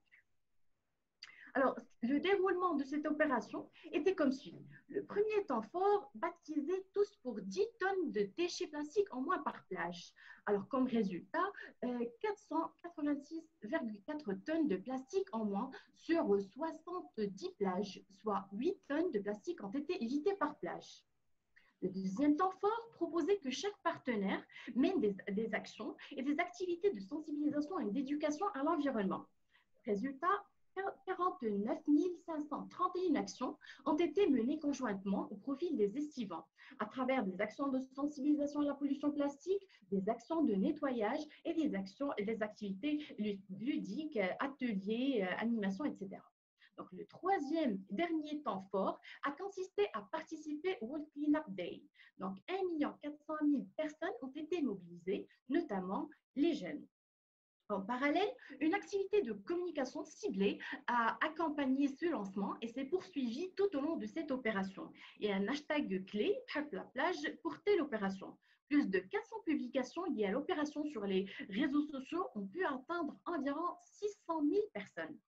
Alors, le déroulement de cette opération était comme suit. Le premier temps fort, baptisé tous pour dix tonnes de déchets plastiques en moins par plage. Alors, comme résultat, euh, quatre cent quatre-vingt-six virgule quatre tonnes de plastique en moins sur soixante-dix plages, soit huit tonnes de plastique ont été évitées par plage. Le deuxième temps fort proposait que chaque partenaire mène des, des actions et des activités de sensibilisation et d'éducation à l'environnement. Résultat, quarante-neuf mille cinq cent trente et une actions ont été menées conjointement au profil des estivants, à travers des actions de sensibilisation à la pollution plastique, des actions de nettoyage et des actions et des activités ludiques, ateliers, animations, et cetera. Donc, le troisième dernier temps fort a consisté à participer au World Cleanup Day. Donc, un million quatre cent mille personnes ont été mobilisées, notamment les jeunes. En parallèle, une activité de communication ciblée a accompagné ce lancement et s'est poursuivie tout au long de cette opération. Et un hashtag clé, la plage, portait l'opération. Plus de quatre cents publications liées à l'opération sur les réseaux sociaux ont pu atteindre environ six cent mille personnes.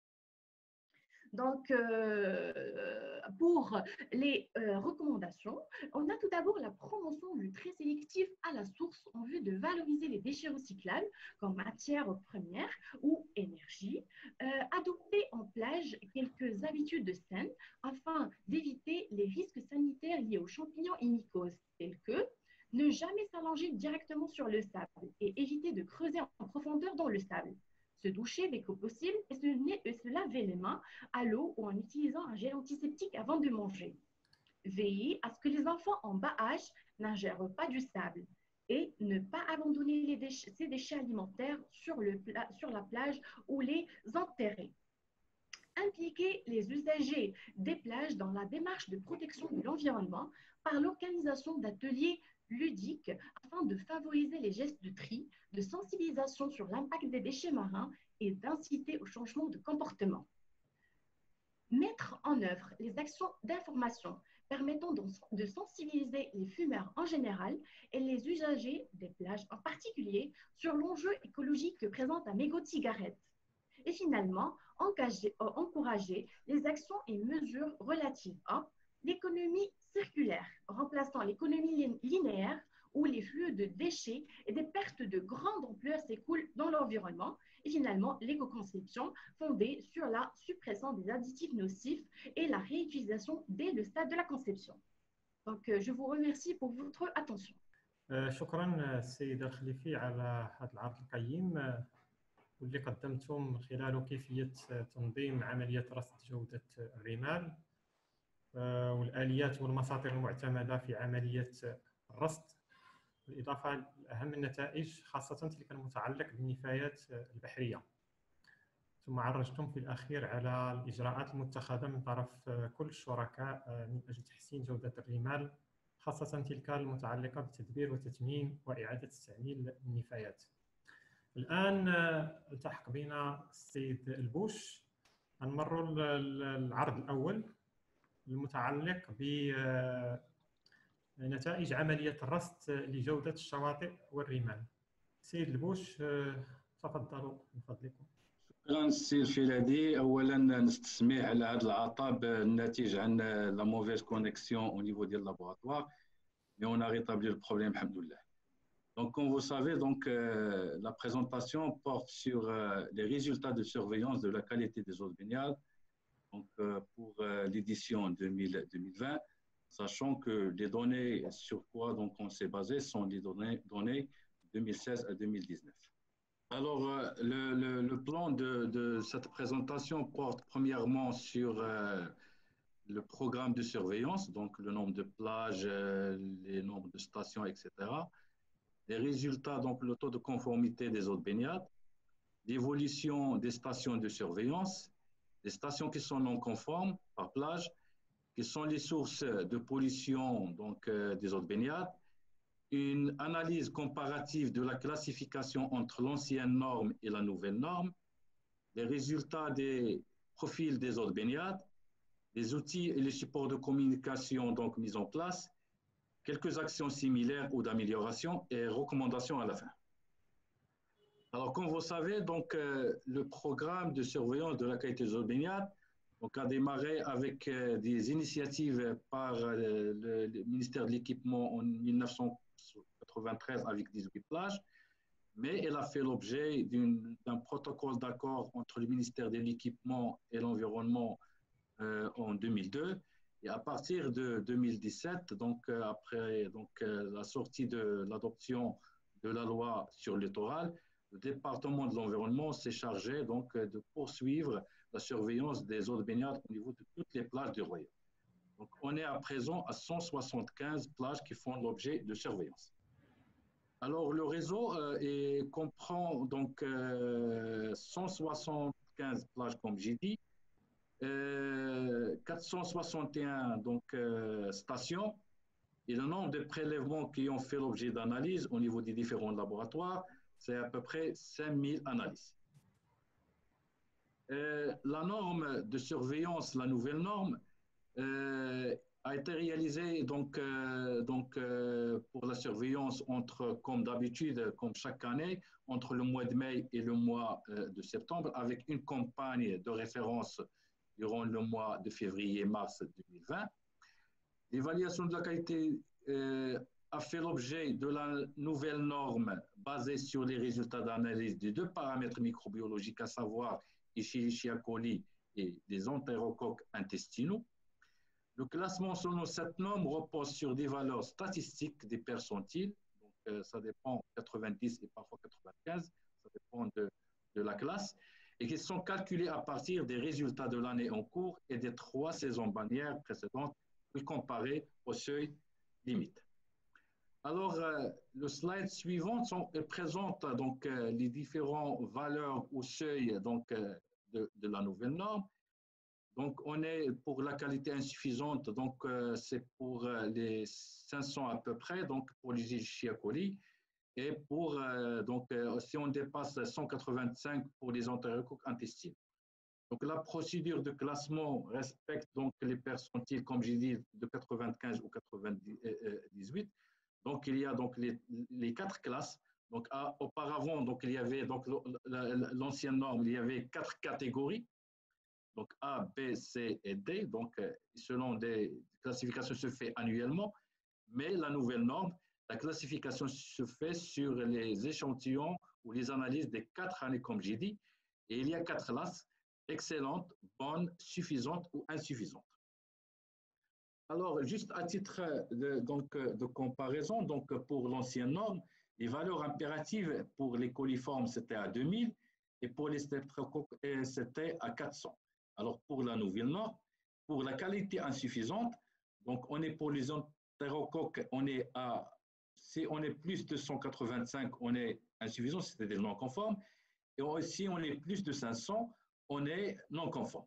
Donc, euh, pour les euh, recommandations, on a tout d'abord la promotion du tri sélectif à la source en vue de valoriser les déchets recyclables comme matière première ou énergie, euh, adopter en plage quelques habitudes saines afin d'éviter les risques sanitaires liés aux champignons et mycoses, tels que ne jamais s'allonger directement sur le sable et éviter de creuser en profondeur dans le sable. Se doucher dès que possible et se, et se laver les mains à l'eau ou en utilisant un gel antiseptique avant de manger. Veillez à ce que les enfants en bas âge n'ingèrent pas du sable et ne pas abandonner les déchets, ces déchets alimentaires sur, le, sur la plage ou les enterrer. Impliquer les usagers des plages dans la démarche de protection de l'environnement par l'organisation d'ateliers ludiques afin de favoriser les gestes de tri, de sensibilisation sur l'impact des déchets marins et d'inciter au changement de comportement. Mettre en œuvre les actions d'information permettant de sensibiliser les fumeurs en général et les usagers des plages en particulier sur l'enjeu écologique que présente un mégot de cigarette. Et finalement, engager, euh, encourager les actions et mesures relatives à l'économie circulaire, remplaçant l'économie linéaire où les flux de déchets et des pertes de grande ampleur s'écoulent dans l'environnement, et finalement l'éco-conception fondée sur la suppression des additifs nocifs et la réutilisation dès le stade de la conception. Donc, je vous remercie pour votre attention. شكرا السيدة الخليفي على هذا العرض القيم واللي قدمته من خلاله كيفية تنظيم عملية رصد جودة الرمال والآليات والمساطر المعتمدة في عملية الرصد، بالإضافة لأهم النتائج خاصة تلك المتعلق بالنفايات البحرية. ثم عرجتم في الأخير على الإجراءات المتخذة من طرف كل الشركاء من أجل تحسين جودة الرمال، خاصة تلك المتعلقة بتدبير وتثمين وإعادة تستعميل النفايات. الآن التحق بنا السيد البوش. نمر للعرض الأول المتعلق بنتائج عملية الرصد لجودة الشواطئ والرمال. سيد البوش تفضلوا من فضلكم. شكرا السي الفيلادي. اولا نستسمح على هذا العطب الناتج عن لا موفيز كونيكسيون au niveau ديال اللابوراتوار، mais on a rétabli le problème alhamdoulilah. Donc, comme vous savez, donc, euh, la présentation porte sur euh, les résultats de surveillance de la qualité des eaux de baignade donc, euh, pour euh, l'édition deux mille vingt. sachant que les données sur quoi donc, on s'est basé sont les données, données deux mille seize à deux mille dix-neuf. Alors, euh, le, le, le plan de, de cette présentation porte premièrement sur euh, le programme de surveillance, donc le nombre de plages, euh, les nombres de stations, et cetera. Les résultats, donc le taux de conformité des eaux de baignade, l'évolution des stations de surveillance, les stations qui sont non conformes par plage, qui sont les sources de pollution donc, euh, des eaux de baignade, une analyse comparative de la classification entre l'ancienne norme et la nouvelle norme, les résultats des profils des eaux de baignade, les outils et les supports de communication donc mis en place, quelques actions similaires ou d'amélioration et recommandations à la fin. Alors, comme vous savez, donc, euh, le programme de surveillance de la qualité des eaux de baignade donc, a démarré avec euh, des initiatives par euh, le, le ministère de l'Équipement en mille neuf cent quatre-vingt-treize avec dix-huit plages, mais elle a fait l'objet d'un protocole d'accord entre le ministère de l'Équipement et l'Environnement euh, en deux mille deux. Et à partir de deux mille dix-sept, donc, euh, après donc, euh, la sortie de l'adoption de la loi sur le littoral, le département de l'environnement s'est chargé donc, de poursuivre la surveillance des eaux de baignade au niveau de toutes les plages du Royaume. Donc, on est à présent à cent soixante-quinze plages qui font l'objet de surveillance. Alors, le réseau euh, est, comprend donc euh, cent soixante-quinze plages, comme j'ai dit, euh, quatre cent soixante et un donc, euh, stations, et le nombre de prélèvements qui ont fait l'objet d'analyse au niveau des différents laboratoires, c'est à peu près cinq mille analyses. Euh, la norme de surveillance, la nouvelle norme, euh, a été réalisée donc, euh, donc, euh, pour la surveillance entre, comme d'habitude, comme chaque année, entre le mois de mai et le mois euh, de septembre, avec une campagne de référence durant le mois de février-mars deux mille vingt. L'évaluation de la qualité euh, a fait l'objet de la nouvelle norme basée sur les résultats d'analyse des deux paramètres microbiologiques, à savoir Escherichia coli et les entérocoques intestinaux. Le classement selon cette norme repose sur des valeurs statistiques des percentiles, donc euh, ça dépend quatre-vingt-dix et parfois quatre-vingt-quinze, ça dépend de, de la classe, et qui sont calculés à partir des résultats de l'année en cours et des trois saisons bannières précédentes, comparées au seuil limite. Alors, euh, le slide suivant sont, présente donc, euh, les différentes valeurs au seuil donc, euh, de, de la nouvelle norme. Donc, on est pour la qualité insuffisante, donc euh, c'est pour euh, les cinq cents à peu près, donc pour les Escherichia coli, et pour, euh, donc, euh, si on dépasse cent quatre-vingt-cinq pour les entérocoques intestinaux. Donc, la procédure de classement respecte donc les percentiles, comme j'ai dit, de quatre-vingt-quinze ou quatre-vingt-dix-huit. Donc, il y a donc les, les quatre classes. Donc, à, auparavant, donc, il y avait donc l'ancienne norme, il y avait quatre catégories. Donc, A, B, C et D. Donc, selon des classifications, se fait annuellement. Mais la nouvelle norme, la classification se fait sur les échantillons ou les analyses des quatre années, comme j'ai dit. Et il y a quatre classes: excellente, bonne, suffisante ou insuffisante. Alors, juste à titre de, donc, de comparaison, donc pour l'ancienne norme, les valeurs impératives pour les coliformes, c'était à deux mille, et pour les streptocoques, c'était à quatre cents. Alors, pour la nouvelle norme, pour la qualité insuffisante, donc on est pour les entérocoques, on est à, si on est plus de cent quatre-vingt-cinq, on est insuffisant, c'est-à-dire non conforme, et si on est plus de cinq cents, on est non conforme.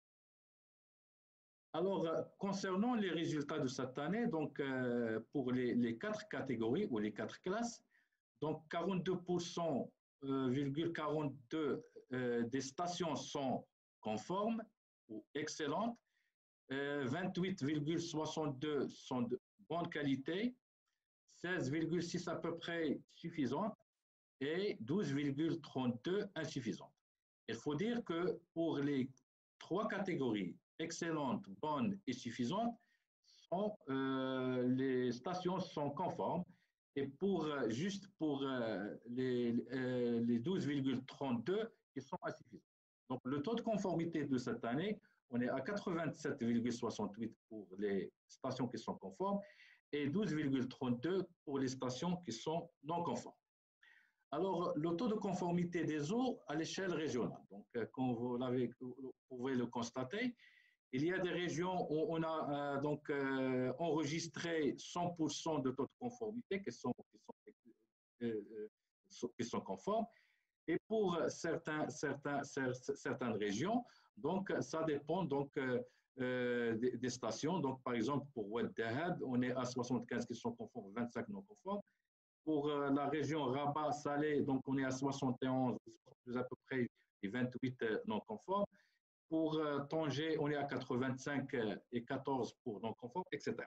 Alors, concernant les résultats de cette année, donc euh, pour les, les quatre catégories ou les quatre classes, donc quarante-deux pour cent virgule quarante-deux euh, des stations sont conformes ou excellentes, euh, vingt-huit virgule soixante-deux sont de bonne qualité, seize virgule six à peu près suffisantes et douze virgule trente-deux insuffisantes. Il faut dire que pour les trois catégories, excellentes, bonnes et suffisantes, sont, euh, les stations sont conformes. Et pour, juste pour euh, les, euh, les douze virgule trente-deux, ils sont insuffisantes. Donc, le taux de conformité de cette année on est à quatre-vingt-sept virgule soixante-huit pour les stations qui sont conformes et douze virgule trente-deux pour les stations qui sont non conformes. Alors, le taux de conformité des eaux à l'échelle régionale, donc comme vous, vous pouvez le constater, il y a des régions où on a euh, donc euh, enregistré cent pour cent de taux de conformité qui sont, qui sont, euh, qui sont conformes. Et pour certains, certains, certaines régions, donc ça dépend donc, euh, des, des stations. Donc, par exemple, pour Oued Dahab, on est à soixante-quinze qui sont conformes, vingt-cinq non conformes. Pour euh, la région Rabat-Salé, donc on est à soixante et onze, à peu près, et vingt-huit non conformes. Pour euh, Tanger, on est à quatre-vingt-cinq et quatorze pour non conformes, et cetera.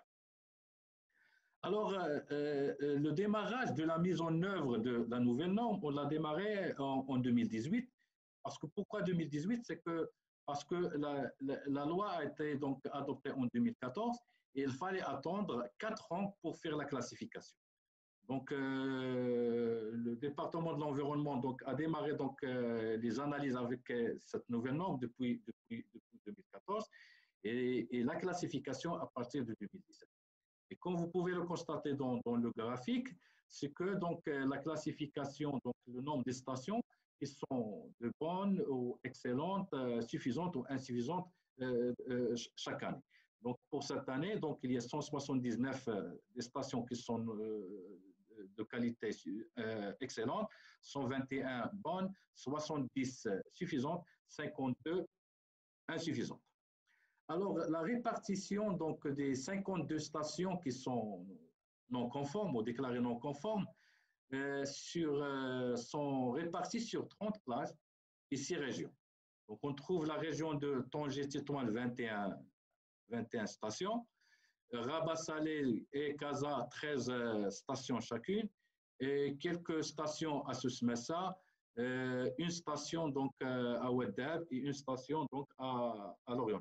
Alors, euh, euh, le démarrage de la mise en œuvre de la nouvelle norme, on l'a démarré en, en deux mille dix-huit. Parce que pourquoi deux mille dix-huit? C'est que parce que la, la, la loi a été donc adoptée en deux mille quatorze et il fallait attendre quatre ans pour faire la classification. Donc, euh, le département de l'environnement donc, a démarré donc, euh, les analyses avec euh, cette nouvelle norme depuis, depuis, depuis deux mille quatorze et, et la classification à partir de deux mille dix-sept. Et comme vous pouvez le constater dans, dans le graphique, c'est que donc, euh, la classification, donc, le nombre de stations qui sont de bonnes ou excellentes, euh, suffisantes ou insuffisantes euh, euh, chaque année. Donc, pour cette année, donc, il y a cent soixante-dix-neuf euh, des stations qui sont euh, de qualité euh, excellente, cent vingt et un bonnes, soixante-dix suffisantes, cinquante-deux insuffisantes. Alors, la répartition donc, des cinquante-deux stations qui sont non conformes ou déclarées non conformes euh, sur, euh, sont réparties sur trente plages et six régions. Donc, on trouve la région de Tanger-Tétouan, vingt et un, vingt et un stations, Rabat-Salé et Casa, treize stations chacune, et quelques stations à Souss-Messa, euh, une station donc, euh, à Oued Dahab et une station donc, à, à Lorient.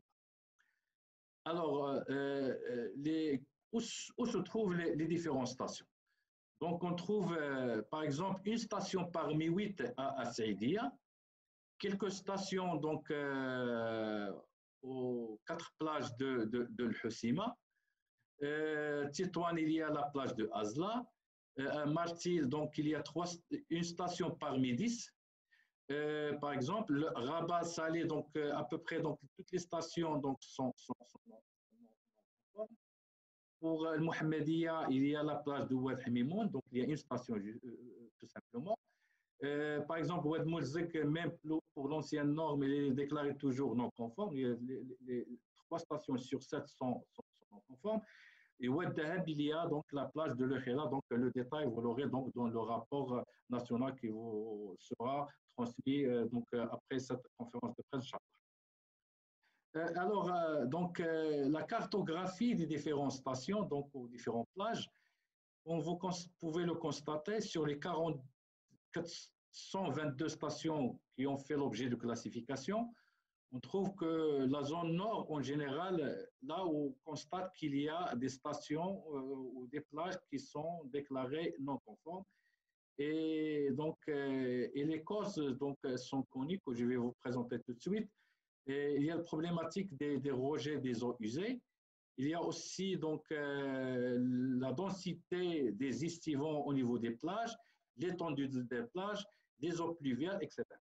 Alors, euh, les, où, où se trouvent les, les différentes stations? Donc, on trouve, euh, par exemple, une station parmi huit à, à Saïdia, quelques stations donc, euh, aux quatre plages de, de, de l'Hussima. Euh, Tétouan, il y a la plage de Azla. Euh, Martil, donc, il y a trois, une station parmi dix. Euh, par exemple, Rabat, Salé, donc euh, à peu près donc, toutes les stations donc, sont, sont, sont, sont Pour le Mohamedia, il y a la plage de Oued Hamimoun, donc il y a une station euh, tout simplement. Euh, par exemple, Oued Moulzik, même pour l'ancienne norme, il est déclaré toujours non conforme. Les, les, les trois stations sur sept sont, sont, sont non conformes. Et Oued Dahab, il y a donc la plage de l'Ekhela, donc le détail, vous l'aurez donc dans le rapport national qui vous sera transmis euh, donc, après cette conférence de presse. Euh, alors, euh, donc, euh, la cartographie des différentes stations, donc aux différentes plages, on vous pouvez le constater sur les quarante, quatre cent vingt-deux stations qui ont fait l'objet de classification. On trouve que la zone nord, en général, là où on constate qu'il y a des stations euh, ou des plages qui sont déclarées non conformes. Et, donc, euh, et les causes donc, sont connues, que je vais vous présenter tout de suite. Et il y a la problématique des, des rejets des eaux usées. Il y a aussi donc, euh, la densité des estivants au niveau des plages, l'étendue des plages, des eaux pluviales, et cetera.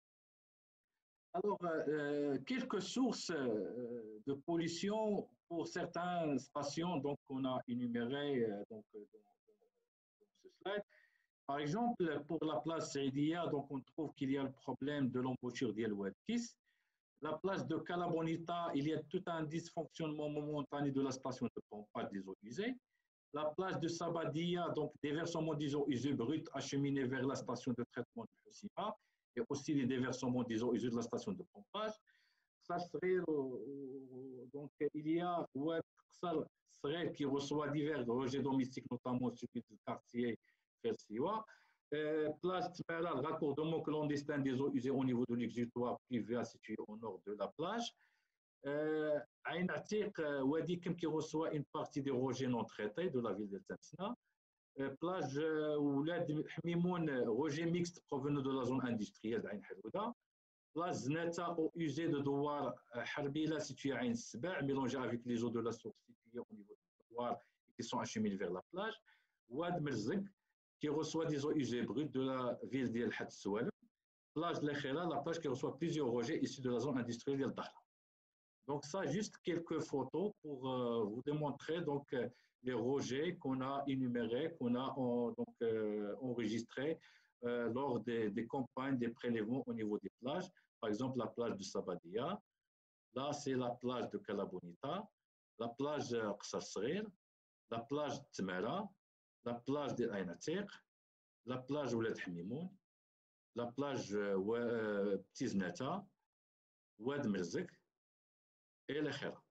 Alors, euh, quelques sources euh, de pollution pour certaines stations donc, qu'on a énumérées euh, donc, dans, dans ce slide. Par exemple, pour la place Saïdia, donc, on trouve qu'il y a le problème de l'embouchure d'El Kis. La place de Calabonita, il y a tout un dysfonctionnement momentané de la station de pompage des eaux usées. La place de Sabadia, donc des versements des eaux usées brutes acheminés vers la station de traitement de Hussima, et aussi les déversements des eaux usées de la station de pompage. Ça serait, euh, donc il y a Oued Khsar qui reçoit divers rejets domestiques, notamment celui du quartier Fersiwa. Euh, place Tmala, le raccordement clandestin des eaux usées au niveau de l'exutoire privé situé au nord de la plage. Euh, Ain Atiq, Wadi Kim qui reçoit une partie des rejets non traités de la ville de Tlemcena. Euh, plage Oulad Hamimoun, rejet mixte provenant de la zone industrielle d'Ain Halouda. plage Znata ou usée de Douar Harbila située à Ain Seba, mélangée avec les eaux de la source située au niveau de Douar et qui sont acheminées vers la plage. Ouad Merzeg, qui reçoit des eaux usées brutes de la ville d'El Had Soualem. Plage Lekhela, la plage qui reçoit plusieurs rejets issus de la zone industrielle d'El Dakhla. Donc ça, juste quelques photos pour euh, vous démontrer donc, euh, les rejets qu'on a énumérés, qu'on a en, donc, euh, enregistrés euh, lors des, des campagnes, des prélèvements au niveau des plages. Par exemple, la plage de Sabadia. Là, c'est la plage de Kalabonita, la plage de Qsar Sghir, la plage de Tmara, la plage de Ainatir, la plage Ouled Hamimoun, la plage euh, Petit Znata, Ouad Merzek, et les Khera.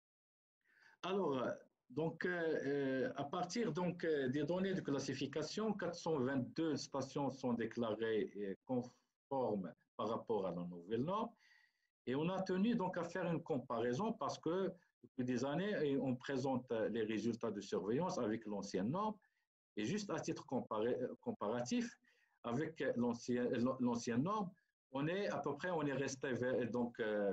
Alors, donc, euh, à partir donc, des données de classification, quatre cent vingt-deux stations sont déclarées conformes par rapport à la nouvelle norme. Et on a tenu donc à faire une comparaison parce que depuis des années, on présente les résultats de surveillance avec l'ancienne norme. Et juste à titre comparé, comparatif, avec l'ancienne norme, on est à peu près, on est resté vers, donc, euh,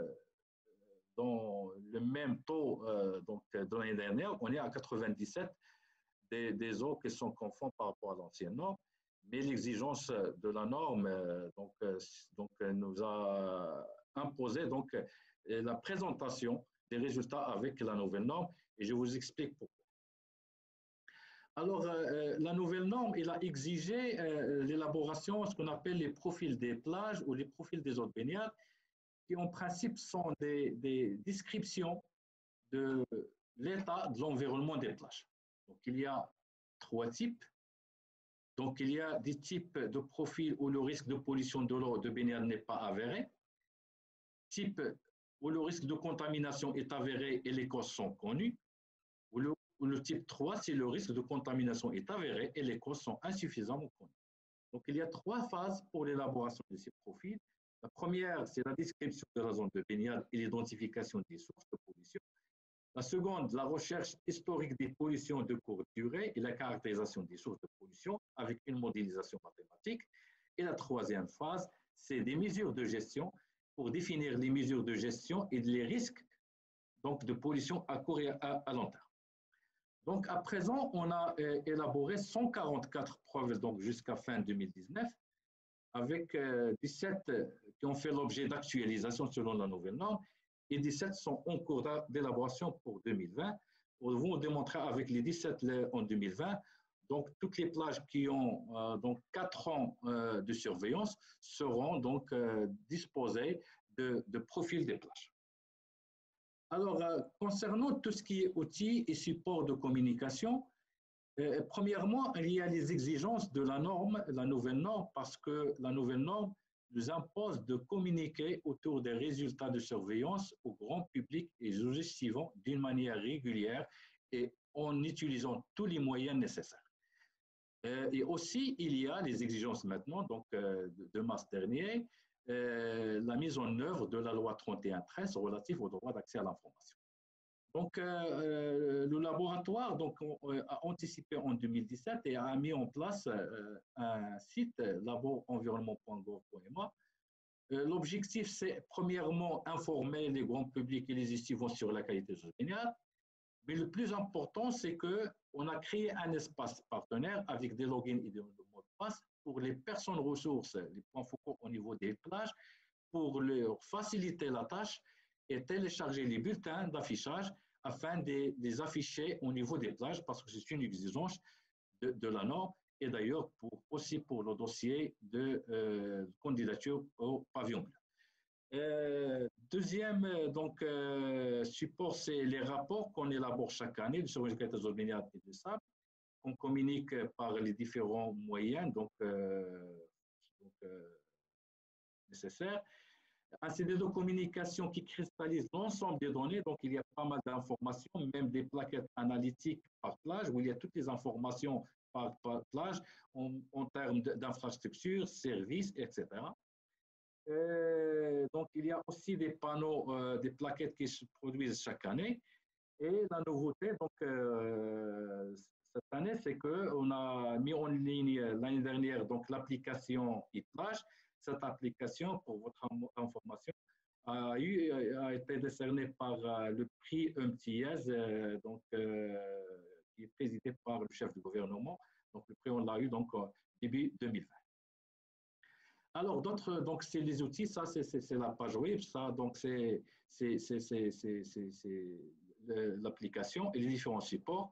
dans le même taux euh, donc, de l'année dernière, on est à quatre-vingt-dix-sept des, des eaux qui sont conformes par rapport à l'ancienne norme, mais l'exigence de la norme euh, donc, euh, donc, nous a imposé donc, la présentation des résultats avec la nouvelle norme, et je vous explique pourquoi. Alors, euh, la nouvelle norme, elle a exigé euh, l'élaboration de ce qu'on appelle les profils des plages ou les profils des eaux de baignade, qui en principe sont des, des descriptions de l'état de l'environnement des plages. Donc, il y a trois types. Donc, il y a des types de profils où le risque de pollution de l'eau de baignade n'est pas avéré, type où le risque de contamination est avéré et les causes sont connues, ou le, ou le type trois, c'est le risque de contamination est avéré et les causes sont insuffisamment connues. Donc, il y a trois phases pour l'élaboration de ces profils. La première, c'est la description de la zone de baignade et l'identification des sources de pollution. La seconde, la recherche historique des pollutions de courte durée et la caractérisation des sources de pollution avec une modélisation mathématique. Et la troisième phase, c'est des mesures de gestion pour définir les mesures de gestion et les risques donc, de pollution à court et à, à long terme. Donc, à présent, on a euh, élaboré cent quarante-quatre preuves donc jusqu'à fin deux mille dix-neuf, avec euh, dix-sept qui ont fait l'objet d'actualisation selon la nouvelle norme et dix-sept sont en cours d'élaboration pour deux mille vingt. Pour vous démontrer avec les dix-sept en deux mille vingt, donc toutes les plages qui ont euh, donc quatre ans euh, de surveillance seront donc euh, disposées de, de profils des plages. Alors, euh, concernant tout ce qui est outils et supports de communication, euh, premièrement, il y a les exigences de la norme, la nouvelle norme, parce que la nouvelle norme nous impose de communiquer autour des résultats de surveillance au grand public et aux suivants d'une manière régulière et en utilisant tous les moyens nécessaires. Euh, et aussi, il y a les exigences maintenant, donc euh, de, de mars dernier, euh, la mise en œuvre de la loi trente et un treize relative au droit d'accès à l'information. Donc, euh, le laboratoire donc, on, a anticipé en deux mille dix-sept et a mis en place euh, un site, labo environnement point gouv point m a. Euh, L'objectif, c'est premièrement informer les grands publics et les estivants sur la qualité de baignade. Mais le plus important, c'est qu'on a créé un espace partenaire avec des logins et des mots de passe pour les personnes ressources, les points focaux au niveau des plages, pour leur faciliter la tâche et télécharger les bulletins d'affichage afin de les afficher au niveau des plages parce que c'est une exigence de, de la norme et d'ailleurs pour, aussi pour le dossier de euh, candidature au pavillon bleu. Euh, deuxième donc, euh, support, c'est les rapports qu'on élabore chaque année de surveillance de qualité de baignade et de sable, qu'on communique par les différents moyens donc, euh, donc, euh, nécessaires. Un C D de communication qui cristallise l'ensemble des données, donc il y a pas mal d'informations, même des plaquettes analytiques par plage, où il y a toutes les informations par, par plage en, en termes d'infrastructures, services, et cetera. Et donc il y a aussi des panneaux, euh, des plaquettes qui se produisent chaque année. Et la nouveauté, donc, euh, cette année, c'est qu'on a mis en ligne l'année dernière donc l'application e-plage. cette application, pour votre information, a, eu, a été décernée par le prix Umtiaz, donc, qui est présidé par le chef du gouvernement. Donc, le prix, on l'a eu donc, début deux mille vingt. Alors, d'autres, donc, c'est les outils, ça, c'est la page web, ça, donc, c'est l'application et les différents supports.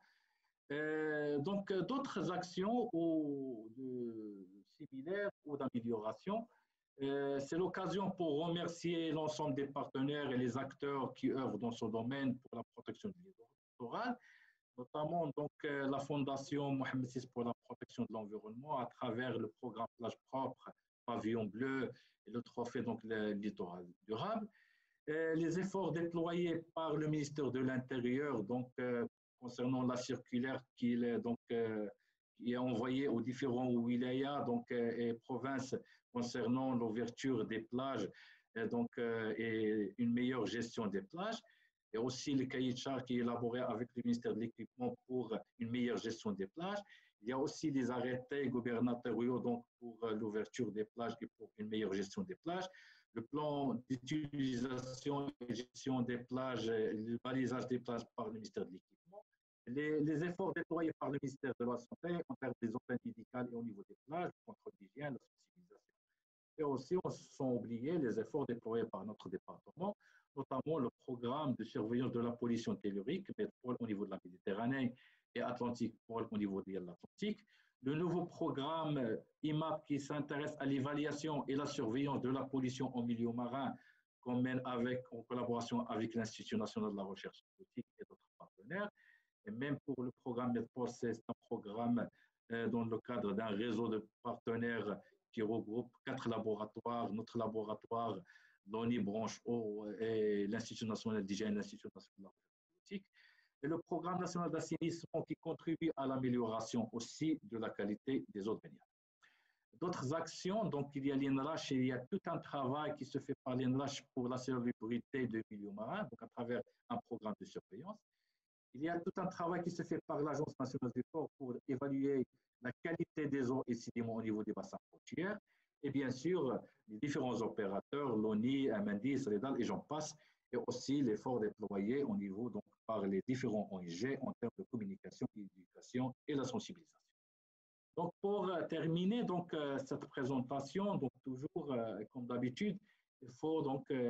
Euh, donc, d'autres actions ou de, similaires ou d'amélioration. Euh, c'est l'occasion pour remercier l'ensemble des partenaires et les acteurs qui œuvrent dans ce domaine pour la protection du littoral, notamment donc, euh, la Fondation Mohamed six pour la protection de l'environnement à travers le programme Plage Propre, Pavillon Bleu et le trophée donc, le littoral durable. Euh, les efforts déployés par le ministère de l'Intérieur, donc euh, concernant la circulaire qui est, donc, euh, qui est envoyée aux différents wilayas donc, euh, et provinces concernant l'ouverture des plages et, donc, euh, et une meilleure gestion des plages. Et aussi le cahier de charges qui est élaboré avec le ministère de l'Équipement pour une meilleure gestion des plages. Il y a aussi des arrêtés gouvernementaux donc, pour l'ouverture des plages et pour une meilleure gestion des plages. Le plan d'utilisation et gestion des plages, le balisage des plages par le ministère de l'Équipement. Les, les efforts déployés par le ministère de la Santé en termes des empreintes médicales et au niveau des plages, le contrôle d'hygiène, la sensibilisation. Et aussi, on se sont oubliés les efforts déployés par notre département, notamment le programme de surveillance de la pollution tellurique, métropole au niveau de la Méditerranée et Atlantique au niveau de l'Atlantique. Le nouveau programme I M A P qui s'intéresse à l'évaluation et la surveillance de la pollution en milieu marin, qu'on mène avec, en collaboration avec l'Institut national de la recherche scientifique et d'autres partenaires. Et même pour le programme MEDPOL, c'est un programme euh, dans le cadre d'un réseau de partenaires qui regroupe quatre laboratoires, notre laboratoire, l'O N I Branche Eau et l'Institut national d'hygiène, l'Institut national de la recherche scientifique. Et le programme national d'assainissement qui contribue à l'amélioration aussi de la qualité des eaux de baignade. D'autres actions, donc il y a l'I N R A H, il y a tout un travail qui se fait par l'I N R A H pour la salubrité de milieu marin, donc à travers un programme de surveillance. Il y a tout un travail qui se fait par l'Agence nationale des ports pour évaluer la qualité des eaux et sédiments au niveau des bassins côtiers. Et bien sûr, les différents opérateurs, l'O N I, Amandis, Redal et j'en passe, et aussi l'effort déployé au niveau donc, par les différents O N G en termes de communication, d'éducation et la sensibilisation. Donc, pour terminer donc, cette présentation, donc, toujours comme d'habitude, il faut donc euh,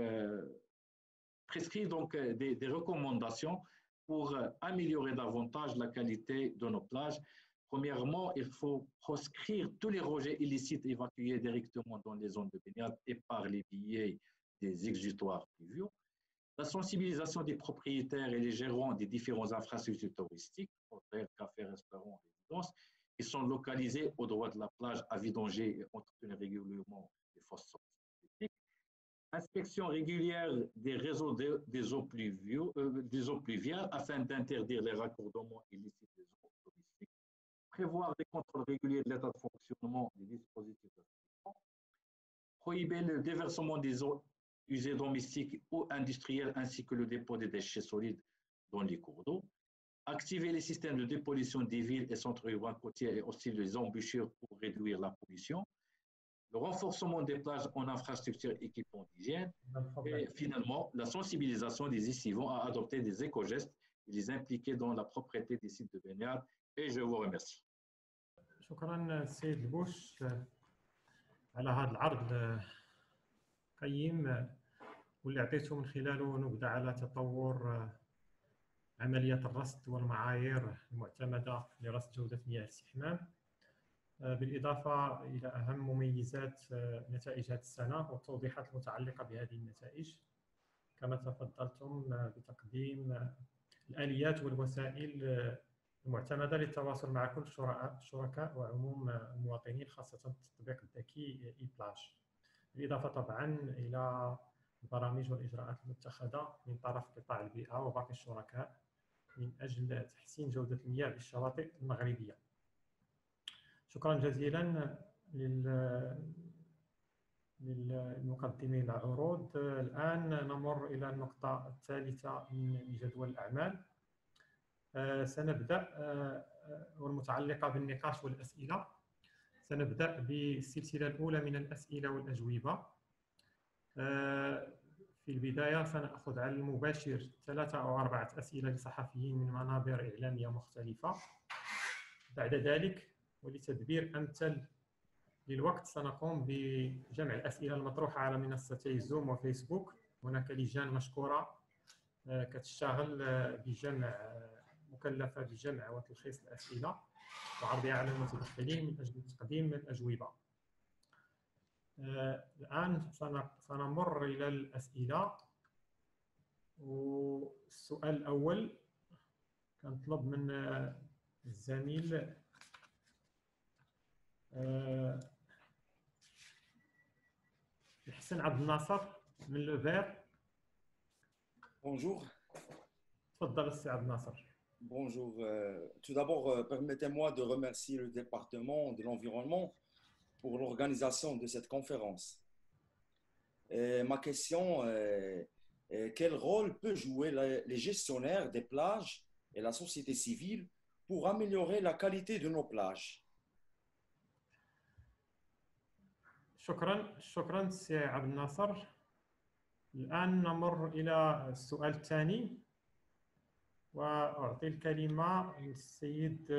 prescrire donc, des, des recommandations pour améliorer davantage la qualité de nos plages. Premièrement, il faut proscrire tous les rejets illicites évacués directement dans les zones de baignade et par les billets des exutoires pluviaux. La sensibilisation des propriétaires et les gérants des différentes infrastructures touristiques, hôtels, cafés, restaurants, résidences, qui sont localisés au droit de la plage à vidanger et entretenir régulièrement les fosses septiques. Inspection régulière des réseaux de, des, eaux pluviaux, euh, des eaux pluviales afin d'interdire les raccordements illicites des eaux domestiques. Prévoir des contrôles réguliers de l'état de fonctionnement des dispositifs d'assainissement. Prohiber le déversement des eaux usées domestiques ou industrielles ainsi que le dépôt des déchets solides dans les cours d'eau. Activer les systèmes de dépollution des villes et centres urbains côtiers et aussi les embûchures pour réduire la pollution. Le renforcement des plages en infrastructures et équipements d'hygiène. Et finalement, la sensibilisation des ici-vivants à adopter des éco-gestes et les impliquer dans la propriété des sites de baignade. Et je vous remercie. شكرا السيد البوش على هذا العرض القيم واللي عطيته من خلاله نبذة على تطور عملية الرصد والمعايير المعتمدة لرصد جودة مياه الاستحمام، بالإضافة إلى أهم مميزات نتائج هذه السنة والتوضيحات المتعلقة بهذه النتائج، كما تفضلتم بتقديم الآليات والوسائل المعتمدة للتواصل مع كل الشركاء وعموم المواطنين، خاصة التطبيق الذكي إي بلاج، بالإضافة طبعا إلى البرامج والإجراءات المتخذة من طرف قطاع البيئة وباقي الشركاء من أجل تحسين جودة المياه بالشواطئ المغربية. شكرا جزيلا للمقدمين العروض. الآن نمر إلى النقطة الثالثة من جدول الأعمال. سنبدأ والمتعلقة بالنقاش والأسئلة. سنبدأ بالسلسلة الأولى من الأسئلة والأجوبة. في البداية سنأخذ على المباشر ثلاثة أو أربعة أسئلة لصحفيين من منابر إعلامية مختلفة. بعد ذلك ولتدبير أمثل للوقت سنقوم بجمع الأسئلة المطروحة على منصتي زوم وفيسبوك. هناك لجان مشكورة كتشتغل بجمع مكلفة بجمع وتلخيص الأسئلة وعرضها على المتدخلين من أجل تقديم الأجوبة. الآن سنمر إلى الأسئلة. والسؤال الأول كنطلب من الزميل حسن عبد الناصر من لوفير. Bonjour. تفضل السي عبد الناصر. Bonjour. Euh, tout d'abord, euh, permettez-moi de remercier le département de l'environnement pour l'organisation de cette conférence. Et ma question est, est quel rôle peut jouer la, les gestionnaires des plages et la société civile pour améliorer la qualité de nos plages? شكرا شكرا سي عبد الناصر. الآن نمر إلى السؤال الثاني وأعطي الكلمة للسيد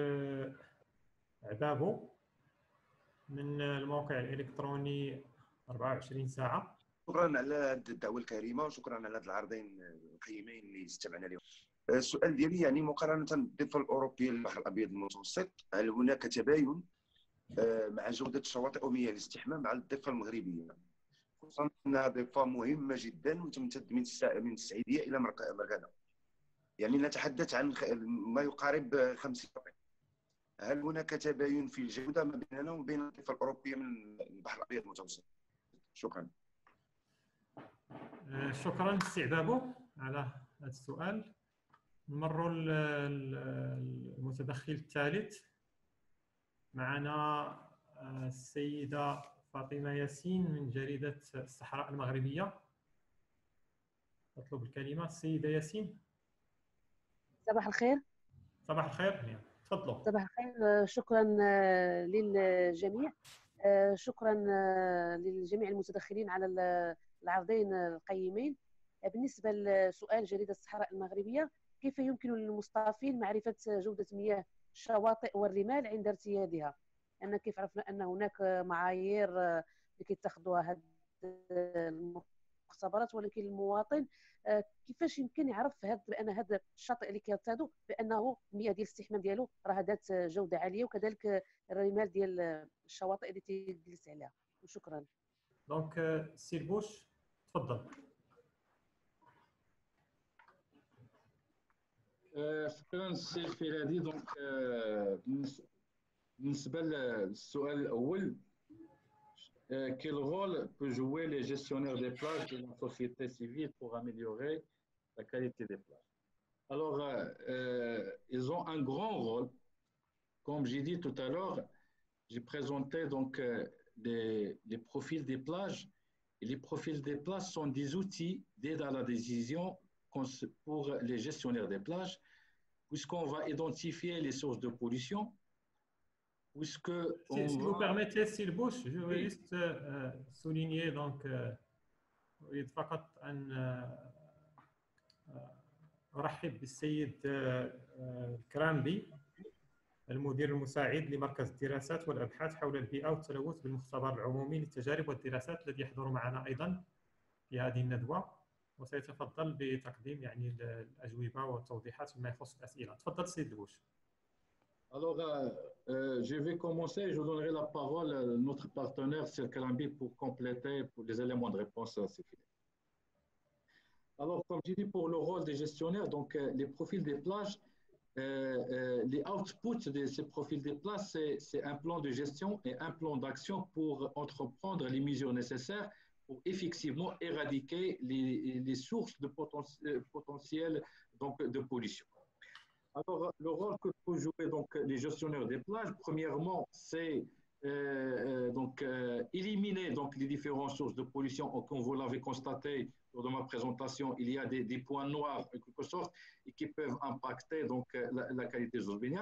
عبابو من الموقع الإلكتروني أربعة وعشرين ساعة. شكرا على هذه الدعوة الكريمة وشكرا على هذه العرضين القيمين اللي استمعنا لهم. السؤال ديالي يعني مقارنة بالضفة الأوروبية للبحر الأبيض المتوسط، هل هناك تباين مع جودة الشواطئ ومياه الاستحمام مع الضفة المغربية؟ خصوصا أنها ضفة مهمة جدا وتمتد من من السعيدية إلى مرغنة. يعني نتحدث عن ما يقارب خمسين. هل هناك تباين في الجودة ما بيننا وبين الضفة الأوروبية من البحر الأبيض المتوسط؟ شكرا. شكرا سي عبابو على هذا السؤال. نمروا للمتدخل الثالث. معنا السيدة فاطمة ياسين من جريدة الصحراء المغربية. أطلب الكلمة السيدة ياسين. صباح الخير. صباح الخير. تفضلوا. صباح الخير. شكرا للجميع. شكرا للجميع المتدخلين على العرضين القيمين. بالنسبة لسؤال جريدة الصحراء المغربية، كيف يمكن للمستضيفين معرفة جودة مياه الشواطئ والرمال عند ارتيادها؟ أن كيف عرفنا أن هناك معايير لكي تاخذوها هذه المختبرات، ولكن المواطن كيفاش يمكن يعرف هذا بأن هذا الشاطئ اللي كيرتادوا بأنه المياه ديال الاستحمام ديالو راه ذات جودة عالية، وكذلك الرمال ديال الشواطئ اللي تيجلس عليها؟ وشكرا. دونك سير بوش تفضل. شكرا سي الفيلادي. دونك بالنسبه للسؤال الاول، quel rôle peut jouer les gestionnaires des plages et la société civile pour améliorer la qualité des plages? Alors euh, ils ont un grand rôle. Comme j'ai dit tout à l'heure, j'ai présenté donc les, les profils des plages, et les profils des plages sont des outils d'aide à la décision pour les gestionnaires des plages, puisqu'on va identifier les sources de pollution, puisque si, si va... vous permettez s'il bouche, je veux oui. juste euh, souligner donc أريد فقط أن أرحب بالسيد الكرامبي المدير المساعد لمركز الدراسات والأبحاث حول البيئة والتلوث بالمختبر العمومي للتجارب والدراسات، الذي يحضر معنا أيضا في هذه الندوة وسيتفضل بتقديم يعني الأجوبة والتوضيحات فيما يخص الأسئلة. تفضل سيد البوش. Alors, euh, euh, je vais commencer. Je donnerai la parole à notre partenaire, Sir Kalambi, pour compléter pour les éléments de réponse à ces filets. Alors, comme j'ai dit, pour le rôle des gestionnaires, donc euh, les profils des plages, euh, euh, les outputs de ces profils des plages, c'est un plan de gestion et un plan d'action pour entreprendre les mesures nécessaires pour effectivement éradiquer les, les sources de potentiel, potentiel donc, de pollution. Alors, le rôle que peuvent jouer donc, les gestionnaires des plages, premièrement, c'est euh, donc, euh, éliminer donc, les différentes sources de pollution. Comme vous l'avez constaté lors de ma présentation, il y a des, des points noirs, en quelque sorte, et qui peuvent impacter donc, la, la qualité des eaux baignades.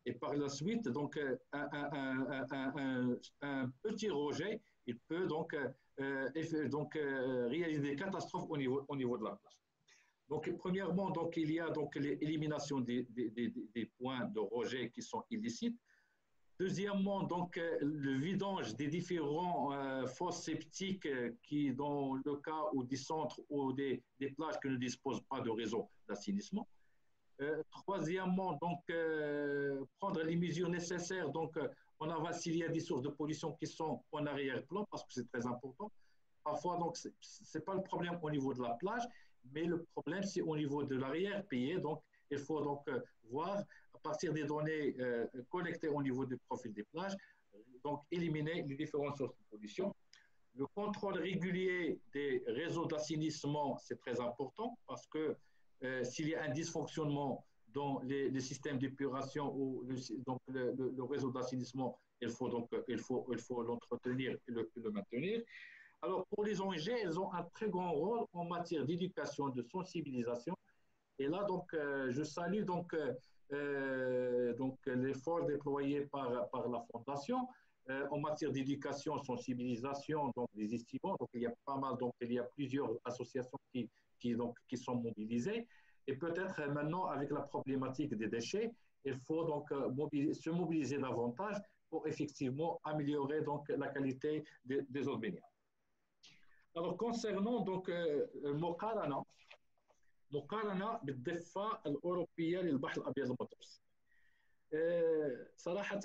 et par la suite, donc, un, un, un, un, un petit rejet, il peut donc, euh, donc euh, réaliser des catastrophes au niveau, au niveau de la plage. Donc, premièrement, donc, il y a donc l'élimination des, des, des, des points de rejet qui sont illicites. Deuxièmement, donc, le vidange des différents euh, fosses septiques qui, dans le cas ou des centres ou des, des plages qui ne disposent pas de réseau d'assainissement. Euh, troisièmement, donc, euh, prendre les mesures nécessaires donc, en aval s'il y a des sources de pollution qui sont en arrière-plan, parce que c'est très important. Parfois, donc, ce n'est pas le problème au niveau de la plage, mais le problème, c'est au niveau de l'arrière-pays. Donc, il faut donc euh, voir, à partir des données euh, collectées au niveau du profil des plages, donc éliminer les différentes sources de pollution. Le contrôle régulier des réseaux d'assainissement, c'est très important parce que euh, s'il y a un dysfonctionnement dans les, les systèmes d'épuration ou le, donc le, le, le réseau d'assainissement, il faut donc il faut, il faut l'entretenir et le, le maintenir. Alors, pour les O N G, elles ont un très grand rôle en matière d'éducation, de sensibilisation. Et là, donc, euh, je salue donc, euh, donc l'effort déployé par, par la Fondation euh, en matière d'éducation, sensibilisation, donc des estimants. Donc, il y a pas mal, donc, il y a plusieurs associations qui, qui, donc, qui sont mobilisées. Et peut-être maintenant, avec la problématique des déchets, il faut donc mobiliser, se mobiliser davantage pour effectivement améliorer donc, la qualité des, des eaux de baignade. Alors, concernant donc المقارنة مقارنة بالضفة الأوروبية للبحر الأبيض المتوسط. صراحة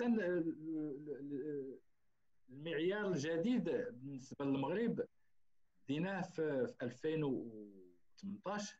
المعيار الجديد بالنسبة للمغرب بديناه في ألفين وثمانطاش،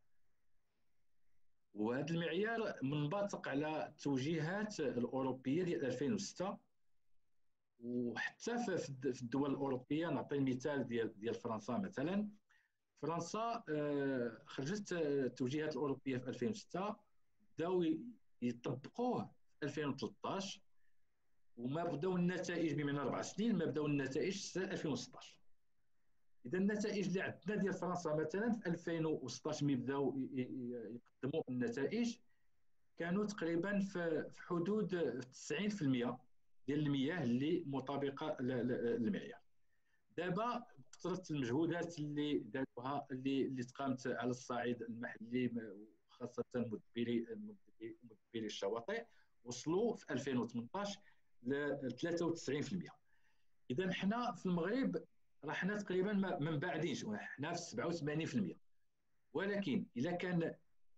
وهذا المعيار منبثق على التوجيهات الأوروبية ديال ألفين وستة، وحتى في الدول الأوروبية. نعطي المثال ديال ديال فرنسا مثلا. فرنسا خرجت التوجيهات الأوروبية في ألفين وستة، بداو يطبقوه في ألفين وثلاثطاش، وما بداو النتائج بمعنى أربع سنين، ما بداو النتائج سنة ألفين وستطاش. إذا النتائج اللي عندنا ديال فرنسا مثلا في ألفين وستطاش ملي بداو يقدموا النتائج كانوا تقريبا في حدود تسعين بالمئة ديال المياه اللي مطابقه للمعيار. دابا بكثره المجهودات اللي داروها اللي اللي تقامت على الصعيد المحلي وخاصه مدبري مدبري الشواطئ وصلوا في ألفين وثمانطاش ل ثلاثة وتسعين بالمئة. اذا حنا في المغرب راه حنا تقريبا ما بعدينش، حنا في سبعة وثمانين بالمئة. ولكن اذا كان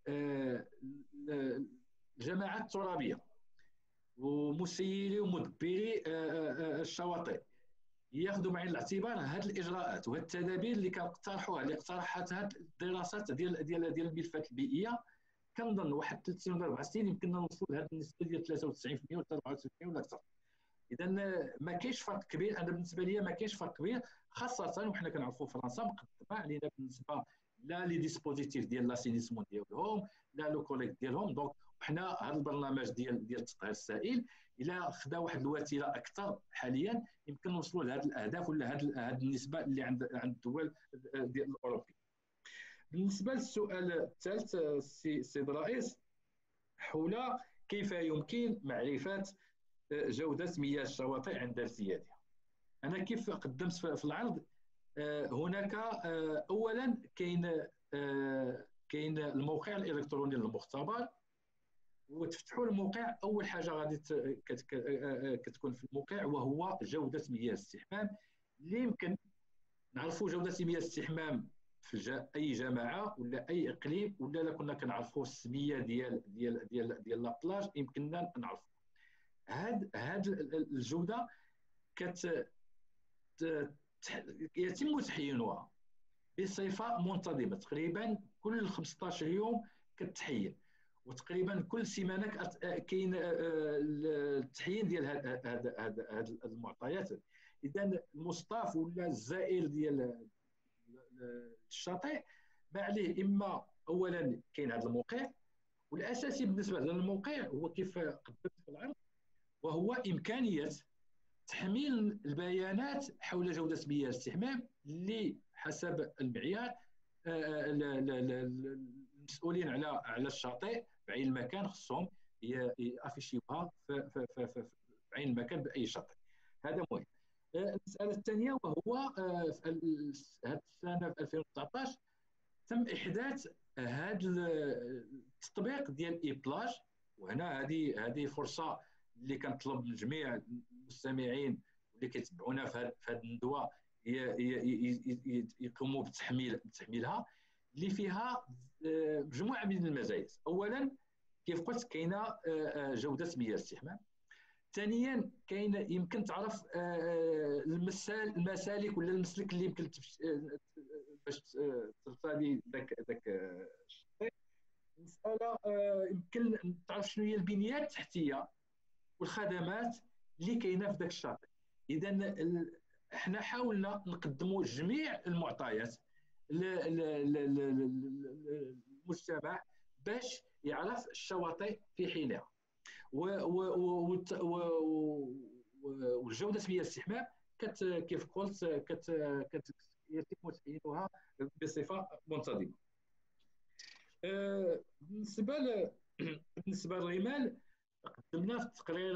الجماعات الترابيه ومسيري ومدبري الشواطئ ياخذوا بعين الاعتبار هذه الاجراءات وهذه التدابير اللي كنقترحوها اللي اقترحتها الدراسات ديال ديال ديال الملفات البيئيه، كنظن واحد ثلاث سنين ولا اربع سنين يمكننا نوصلوا لهذه النسبه ديال ثلاثة وتسعين بالمئة ولا أربعة وتسعين بالمئة ولا اكثر. اذا ما كاينش فرق كبير. انا بالنسبه لي ما كاينش فرق كبير، خاصه وحنا كنعرفوا فرنسا مقدمه علينا بالنسبه لا لي ديسبوزيتيف ديال لاسينيسمون ديالهم لا لو كوليكت ديالهم. دونك وحنا هذا البرنامج ديال ديال التطهير السائل الى خدا واحد الوتيره اكثر حاليا يمكن نوصلوا لهذه الاهداف ولا هذه هذه النسبه اللي عند عند الدول ديال الاوروبيه. بالنسبه للسؤال الثالث سيد الرئيس حول كيف يمكن معرفه جوده مياه الشواطئ عند ارتيادها، انا كيف قدمت في العرض هناك اولا كاين كاين الموقع الالكتروني للمختبر، وتفتحوا الموقع اول حاجه غادي كتكون في الموقع وهو جوده مياه الاستحمام اللي يمكن نعرفوا جوده مياه الاستحمام في جا اي جماعه ولا اي اقليم ولا لا كنا كنعرفوا السميه ديال ديال ديال ديال لابلاج يمكننا نعرفوا هاد هاد الجوده كت يتم تحيينها بصفه منتظمه تقريبا كل خمسطاش يوم كتحين، وتقريبا كل سيمانه كاين التحيين ديال هاد هاد هاد المعطيات. اذا المصطاف ولا الزائر ديال الشاطئ ما عليه اما اولا كاين هذا الموقع، والاساسي بالنسبه للموقع هو كيف قدمت في العرض وهو امكانيه تحميل البيانات حول جوده مياه الاستحمام اللي حسب المعيار المسؤولين على على الشاطئ في اي المكان خصهم يافيشيوها في في في في عين المكان باي شاطئ. هذا مهم. المساله الثانيه وهو في هذه السنه في ألفين وتسعطاش تم احداث هذا التطبيق ديال اي بلاج، وهنا هذه هذه فرصه اللي كنطلب من جميع المستمعين اللي كيتبعونا في هذه الندوه يقوموا بتحميل بتحميلها، اللي فيها مجموعه من المزايا. اولا كيف قلت كاينه جوده مياه الاستحمام. ثانيا كاين يمكن تعرف المسالك ولا المسلك اللي يمكن باش ترتدي ذاك ذاك الشيء. المساله يمكن تعرف شنو هي البنيات التحتيه والخدمات اللي كاينه في ذاك الشاطئ. اذا احنا حاولنا نقدموا جميع المعطيات للمجتمع باش يعرف الشواطئ في حينها، والجوده مياه الاستحمام كت كيف قلت كت كت يتم تحديدها بصفه منتظمه. بالنسبه ل... بالنسبه للرمال قدمنا في التقرير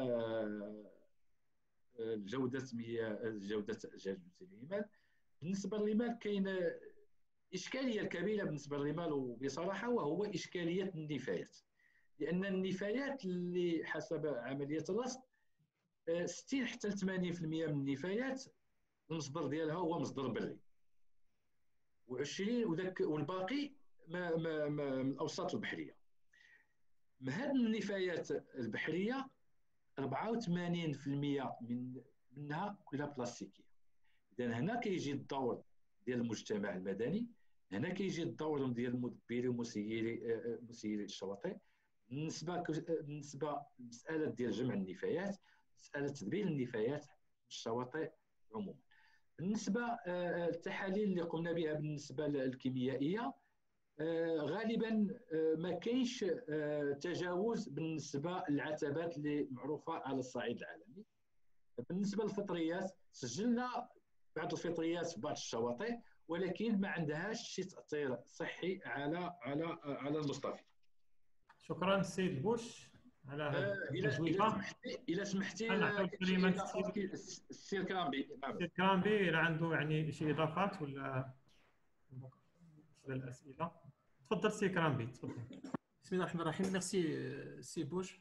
جوده مياه جوده الرمال. بالنسبه للرمال كاين اشكاليه كبيره بالنسبه للرمال وبصراحه، وهو اشكاليه النفايات. لان النفايات اللي حسب عمليه الرصد ستين حتى ثمانين بالمئة من النفايات المصدر ديالها هو مصدر بري، وعشرين وذاك والباقي ما ما ما من الاوساط البحريه. من هذه النفايات البحريه أربعة وثمانين بالمئة من منها كلها بلاستيكيه. اذا هنا كيجي الدور ديال المجتمع المدني، هنا كيجي الدور ديال المدبري ومسيري مسيري الشواطئ. بالنسبه بالنسبه للمساله ديال جمع النفايات، مساله تدبير النفايات في الشواطئ عموما. بالنسبه للتحاليل اللي قمنا بها بالنسبه للكيميائيه، غالبا ما كاينش تجاوز بالنسبه للعتبات اللي معروفه على الصعيد العالمي. بالنسبه للفطريات سجلنا بعض الفطريات في بعض الشواطئ، ولكن ما عندهاش شي تاثير صحي على على على المصطفى. شكرا السيد بوش على هذه التجويبه. الى سمحتي السير كرامبي. السيد كرامبي الا عنده يعني شي اضافات ولا الاسئله، تفضل سي كرامبي تفضل. بسم الله الرحمن الرحيم. Merci سي بوش.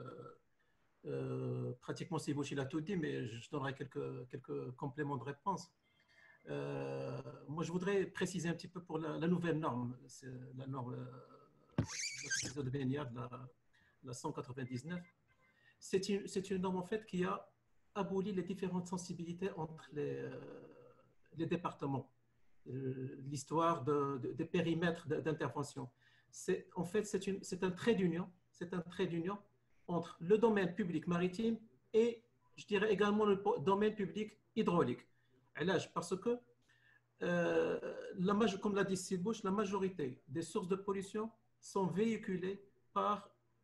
Euh, pratiquement c'est Bouch il a tout dit, mais je donnerai quelques quelques compléments de réponse. Euh, moi je voudrais préciser un petit peu pour la, la nouvelle norme, c'est la norme euh, de baignade, la, la cent quatre-vingt-dix-neuf. C'est une c'est une norme en fait qui a aboli les différentes sensibilités entre les euh, les départements, euh, l'histoire de, de, des périmètres d'intervention. C'est en fait c'est une c'est un trait d'union, c'est un trait d'union entre le domaine public maritime et, je dirais également, le domaine public hydraulique. Parce que, euh, la, comme l'a dit Sidbouch, la majorité des sources de pollution sont véhiculées par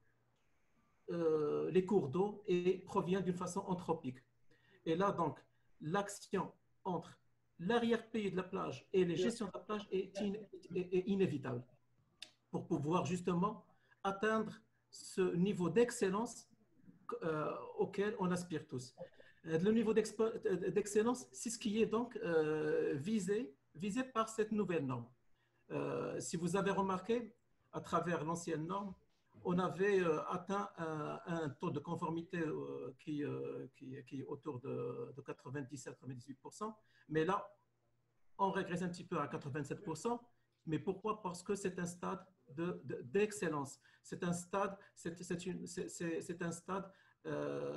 euh, les cours d'eau et proviennent d'une façon anthropique. Et là, donc, l'action entre l'arrière-pays de la plage et les gestions de la plage est, in, est, est inévitable pour pouvoir justement atteindre ce niveau d'excellence euh, auquel on aspire tous. Le niveau d'excellence, c'est ce qui est donc euh, visé, visé par cette nouvelle norme. Euh, si vous avez remarqué, à travers l'ancienne norme, on avait euh, atteint un, un taux de conformité euh, qui, euh, qui, qui est autour de, de quatre-vingt-dix-sept à quatre-vingt-dix-huit pour cent, mais là, on régresse un petit peu à quatre-vingt-sept pour cent. Mais pourquoi? Parce que c'est un stade d'excellence. De, de, c'est un stade, c'est un stade euh,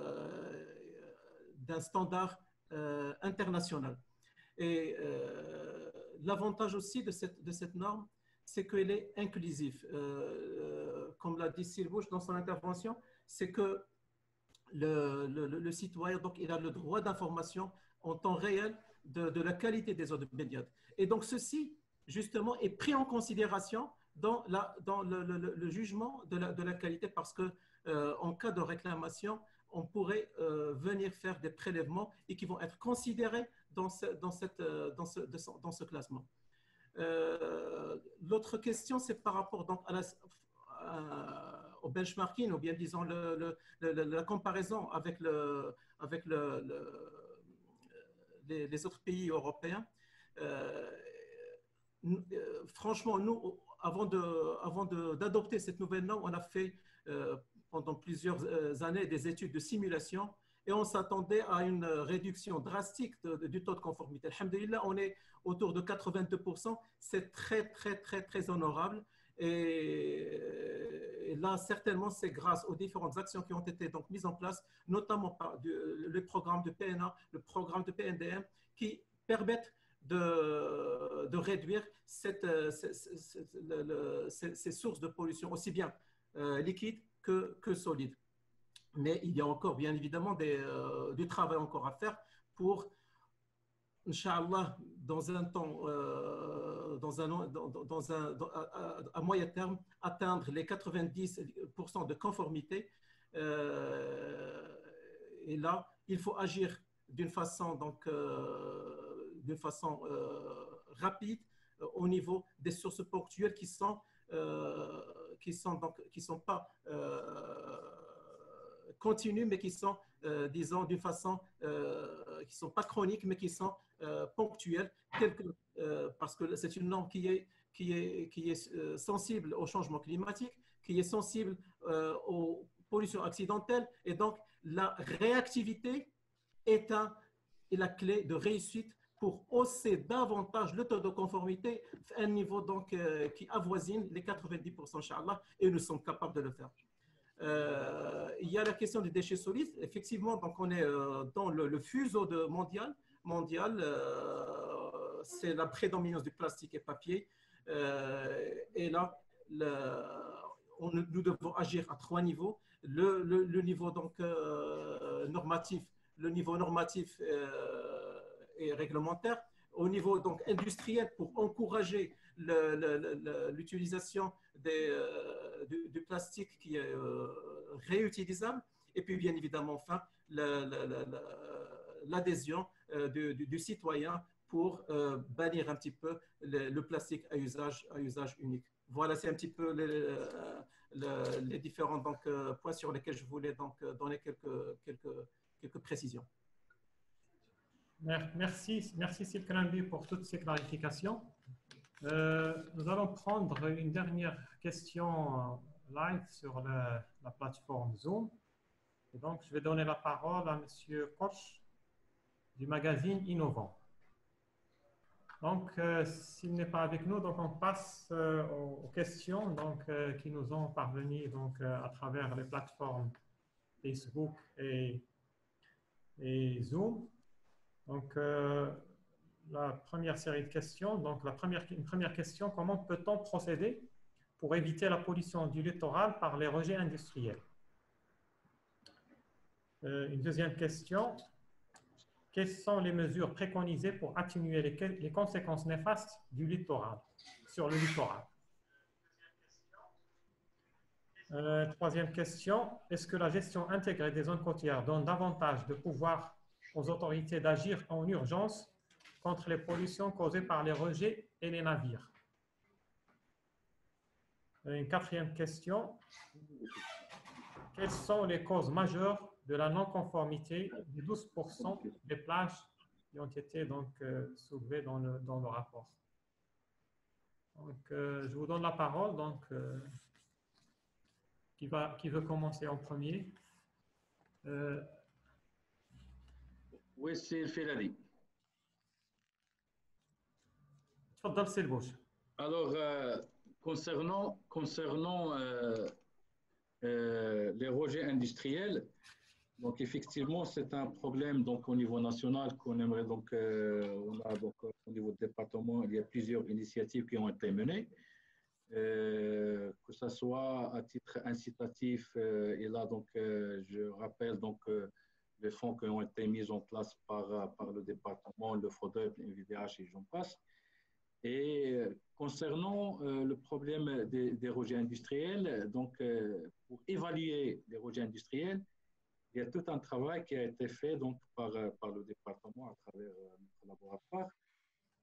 d'un standard euh, international. Et euh, l'avantage aussi de cette, de cette norme, c'est qu'elle est inclusive. Euh, comme l'a dit Sylvouche dans son intervention, c'est que le, le, le citoyen, donc, il a le droit d'information en temps réel de, de la qualité des eaux de baignade. Et donc, ceci, justement, est pris en considération dans, la, dans le, le, le jugement de la, de la qualité, parce que euh, en cas de réclamation, on pourrait euh, venir faire des prélèvements et qui vont être considérés dans ce, dans cette, dans ce, dans ce classement. Euh, L'autre question, c'est par rapport donc à la, à, au benchmarking ou bien disons le, le, le, la comparaison avec, le, avec le, le, les, les autres pays européens. Euh, franchement, nous, avant de, avant de, d'adopter cette nouvelle norme, on a fait euh, pendant plusieurs années des études de simulation et on s'attendait à une réduction drastique de, de, du taux de conformité. Alhamdulillah, on est autour de quatre-vingt-deux pour cent. C'est très, très, très, très honorable. Et, et là, certainement, c'est grâce aux différentes actions qui ont été donc mises en place, notamment par du, le programme de P N A, le programme de P N D M, qui permettent De, de réduire cette, cette, cette, le, le, ces, ces sources de pollution, aussi bien euh, liquides que, que solides. Mais il y a encore, bien évidemment, des, euh, du travail encore à faire pour, Inch'Allah, dans un temps, euh, dans un, dans, dans un, dans, à, à moyen terme, atteindre les quatre-vingt-dix pour cent de conformité. Euh, et là, il faut agir d'une façon, donc, euh, d'une façon euh, rapide euh, au niveau des sources ponctuelles qui sont euh, qui sont donc qui sont pas euh, continues mais qui sont euh, disons d'une façon euh, qui sont pas chroniques mais qui sont euh, ponctuelles quelque, euh, parce que c'est une norme qui est qui est qui est euh, sensible au changement climatique, qui est sensible euh, aux pollutions accidentelles et donc la réactivité est un est la clé de réussite pour hausser davantage le taux de conformité à un niveau donc, euh, qui avoisine les quatre-vingt-dix pour cent, Inch'Allah, et nous sommes capables de le faire. Euh, il y a la question des déchets solides. Effectivement, donc on est euh, dans le, le fuseau de mondial. mondial euh, c'est la prédominance du plastique et papier. Euh, et là, le, on, nous devons agir à trois niveaux. Le, le, le niveau donc, euh, normatif, le niveau normatif euh, et réglementaire, au niveau donc industriel pour encourager l'utilisation euh, du, du plastique qui est euh, réutilisable, et puis bien évidemment enfin l'adhésion euh, du, du, du citoyen pour euh, bannir un petit peu le, le plastique à usage, à usage unique. Voilà, c'est un petit peu les, les, les différents donc, euh, points sur lesquels je voulais donc donner quelques, quelques, quelques précisions. Merci, merci Silkranbi pour toutes ces clarifications. Euh, nous allons prendre une dernière question live sur la, la plateforme Zoom. Et donc, je vais donner la parole à M. Koch du magazine Innovant. Donc, euh, s'il n'est pas avec nous, donc on passe euh, aux, aux questions donc, euh, qui nous ont parvenu donc, euh, à travers les plateformes Facebook et, et Zoom. Donc, euh, la première série de questions. Donc, la première, une première question, comment peut-on procéder pour éviter la pollution du littoral par les rejets industriels? euh, Une deuxième question, quelles sont les mesures préconisées pour atténuer les, les conséquences néfastes du littoral, sur le littoral? euh, Troisième question, est-ce que la gestion intégrée des zones côtières donne davantage de pouvoir aux autorités d'agir en urgence contre les pollutions causées par les rejets et les navires? Une quatrième question, quelles sont les causes majeures de la non-conformité des douze pour cent des plages qui ont été donc euh, soulevées dans le, dans le rapport? Donc, euh, je vous donne la parole. Donc, euh, qui, va, qui veut commencer en premier? euh, Oui, c'est le Filali. تفضل سي البوش. Alors, euh, concernant, concernant euh, euh, les rejets industriels, donc effectivement, c'est un problème donc, au niveau national qu'on aimerait donc, euh, on a donc au niveau du département, il y a plusieurs initiatives qui ont été menées, euh, que ce soit à titre incitatif, euh, et là donc euh, je rappelle donc euh, les fonds qui ont été mis en place par, par le département, le FODEP, l'N V D H et j'en passe. Et concernant euh, le problème des, des rejets industriels, donc euh, pour évaluer les rejets industriels, il y a tout un travail qui a été fait donc, par, par le département à travers euh, notre laboratoire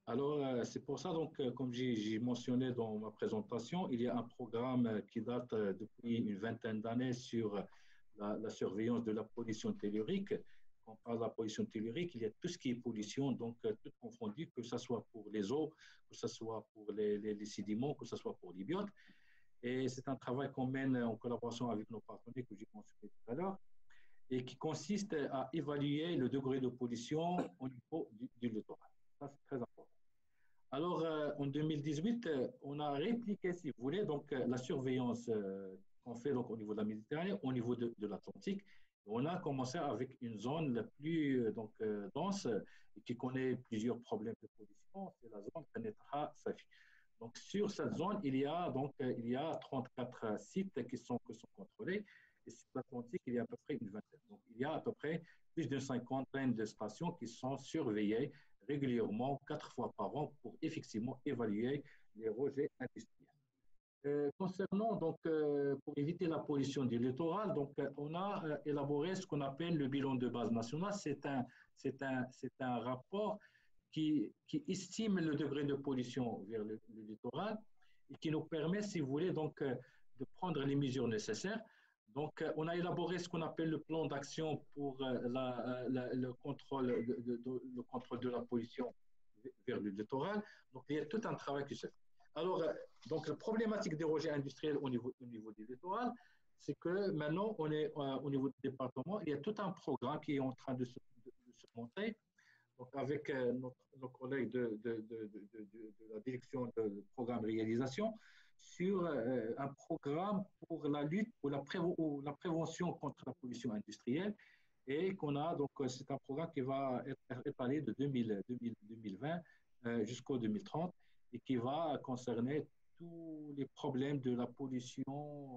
Alors, euh, c'est pour ça, donc, euh, comme j'ai mentionné dans ma présentation, il y a un programme qui date euh, depuis une vingtaine d'années sur la, la surveillance de la pollution tellurique. Quand on parle de la pollution tellurique, il y a tout ce qui est pollution, donc euh, tout confondu, que ce soit pour les eaux, que ce soit pour les, les, les sédiments, que ce soit pour les biotes. Et c'est un travail qu'on mène en collaboration avec nos partenaires que j'ai mentionné tout à l'heure, et qui consiste à évaluer le degré de pollution au niveau du, du littoral. Ça, c'est très important. Alors, euh, en deux mille dix-huit, euh, on a répliqué, si vous voulez, donc, euh, la surveillance euh, qu'on fait donc, au niveau de la Méditerranée, au niveau de, de l'Atlantique. On a commencé avec une zone la plus euh, donc, euh, dense et qui connaît plusieurs problèmes de pollution, c'est la zone Kenitra-Safi. Donc, sur cette zone, il y a, donc, euh, il y a trente-quatre sites qui sont, qui sont contrôlés. Et sur l'Atlantique, il y a à peu près une vingtaine. Donc, il y a à peu près plus d'une cinquantaine de stations qui sont surveillées régulièrement, quatre fois par an, pour effectivement évaluer les rejets industriels. Euh, concernant, donc, euh, pour éviter la pollution du littoral, donc, euh, on a euh, élaboré ce qu'on appelle le bilan de base national. C'est un, c'est un, c'est un rapport qui, qui estime le degré de pollution vers le, le littoral et qui nous permet, si vous voulez, donc, euh, de prendre les mesures nécessaires. Donc, on a élaboré ce qu'on appelle le plan d'action pour la, la, le, contrôle de, de, de, le contrôle de la pollution vers le littoral. Donc, il y a tout un travail qui se fait. Alors, donc, la problématique des rejets industriels au niveau, au niveau du littoral, c'est que maintenant, on est euh, au niveau du département, il y a tout un programme qui est en train de se, de, de se monter. Donc, avec euh, notre, nos collègues de, de, de, de, de, de la direction de programme réalisation, sur euh, un programme pour la lutte ou la, prévo ou la prévention contre la pollution industrielle et qu'on a, donc c'est un programme qui va être étalé de deux mille vingt euh, jusqu'au deux mille trente et qui va concerner tous les problèmes de la pollution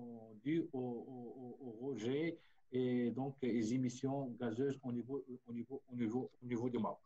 due au, au, au rejet et donc les émissions gazeuses au niveau, au niveau, au niveau, au niveau du Maroc.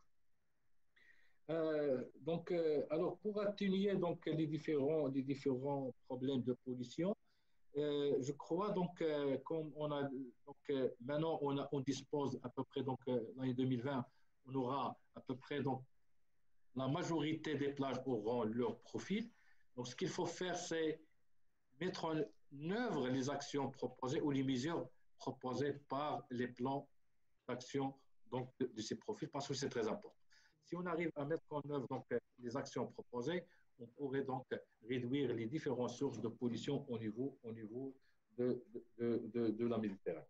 Euh, donc, euh, alors pour atténuer donc les différents, les différents problèmes de pollution, euh, je crois donc euh, comme on a donc euh, maintenant on, a, on dispose à peu près donc euh, l'année deux mille vingt, on aura à peu près donc la majorité des plages auront leur profil. Donc, ce qu'il faut faire, c'est mettre en œuvre les actions proposées ou les mesures proposées par les plans d'action donc de, de ces profils, parce que c'est très important. Si on arrive à mettre en œuvre donc, les actions proposées, on pourrait donc réduire les différentes sources de pollution au niveau, au niveau de, de, de, de la Méditerranée.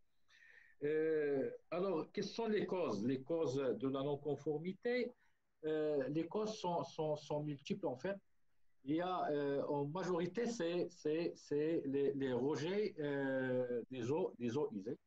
Euh, alors, quelles sont les causes? Les causes de la non-conformité, euh, les causes sont, sont, sont multiples en fait. Il y a, euh, en majorité, c'est les, les rejets euh, des eaux, des eaux usées.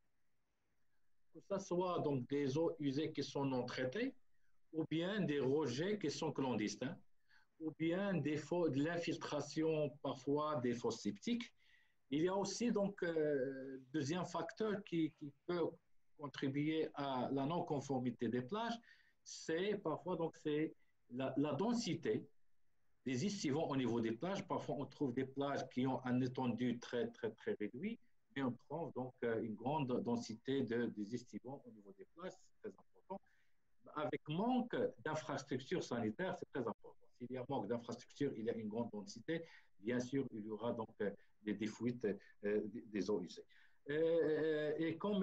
Que ce soit donc des eaux usées qui sont non traitées, ou bien des rejets qui sont clandestins, ou bien des faux, de l'infiltration parfois des fosses septiques. Il y a aussi donc euh, deuxième facteur qui, qui peut contribuer à la non-conformité des plages, c'est parfois donc c'est la, la densité des estivants au niveau des plages. Parfois on trouve des plages qui ont un étendue très très très réduit, mais on trouve donc une grande densité de, des estivants au niveau des plages, c'est très important. Avec manque d'infrastructures sanitaires, c'est très important. S'il y a manque d'infrastructures, il y a une grande densité, bien sûr, il y aura donc des, des fuites euh, des eaux usées. Euh, et comme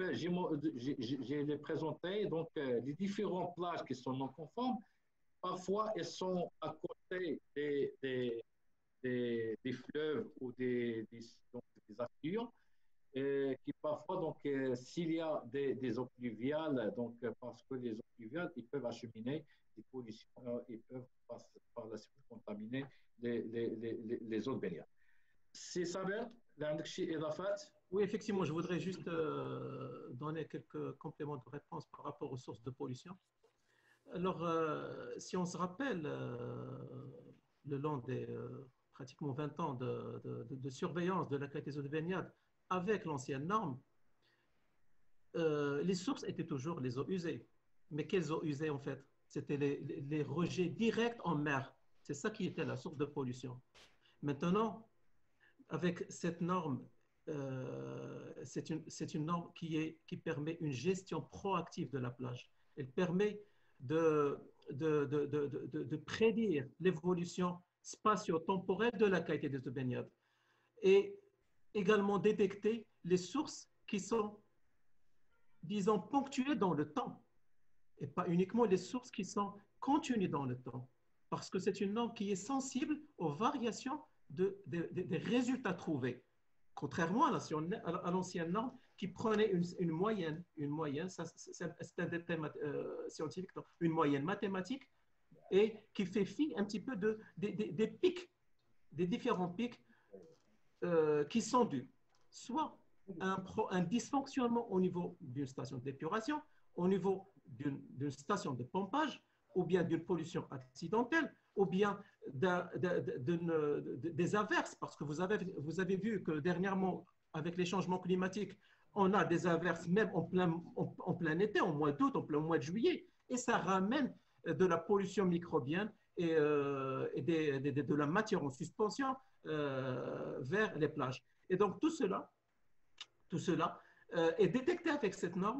j'ai présenté, donc les différentes plages qui sont non conformes, parfois elles sont à côté des, des, des, des fleuves ou des, des, donc, des affluents. Et qui parfois, donc, euh, s'il y a des, des eaux pluviales, donc, euh, parce que les eaux pluviales, ils peuvent acheminer des pollutions, euh, ils peuvent par, par la suite contaminer les, les, les, les eaux de baignade. C'est ça, Bert? Oui, effectivement, je voudrais juste euh, donner quelques compléments de réponse par rapport aux sources de pollution. Alors, euh, si on se rappelle, euh, le long des euh, pratiquement vingt ans de, de, de surveillance de la qualité des eaux de baignade, avec l'ancienne norme, euh, les sources étaient toujours les eaux usées. Mais quelles eaux usées en fait? C'était les, les rejets directs en mer. C'est ça qui était la source de pollution. Maintenant, avec cette norme, euh, c'est une, c'est une norme qui, est, qui permet une gestion proactive de la plage. Elle permet de, de, de, de, de, de prédire l'évolution spatio-temporelle de la qualité des eaux de baignade et également détecter les sources qui sont, disons, ponctuées dans le temps et pas uniquement les sources qui sont continues dans le temps, parce que c'est une norme qui est sensible aux variations de, de, de, des résultats trouvés, contrairement à l'ancienne norme qui prenait une, une moyenne, une moyenne, c'est un des thèmes euh, scientifiques, une moyenne mathématique, et qui fait fi un petit peu de, de, de, des pics, des différents pics euh, qui sont dus, soit un, pro, un dysfonctionnement au niveau d'une station d'épuration, au niveau d'une station de pompage, ou bien d'une pollution accidentelle, ou bien d'un, d'un, d'un, des averses, parce que vous avez, vous avez vu que dernièrement, avec les changements climatiques, on a des averses même en plein, en, en plein été, au mois d'août, en plein mois de juillet, et ça ramène de la pollution microbienne et, euh, et des, des, de la matière en suspension euh, vers les plages. Et donc tout cela, tout cela euh, est détecté avec cette norme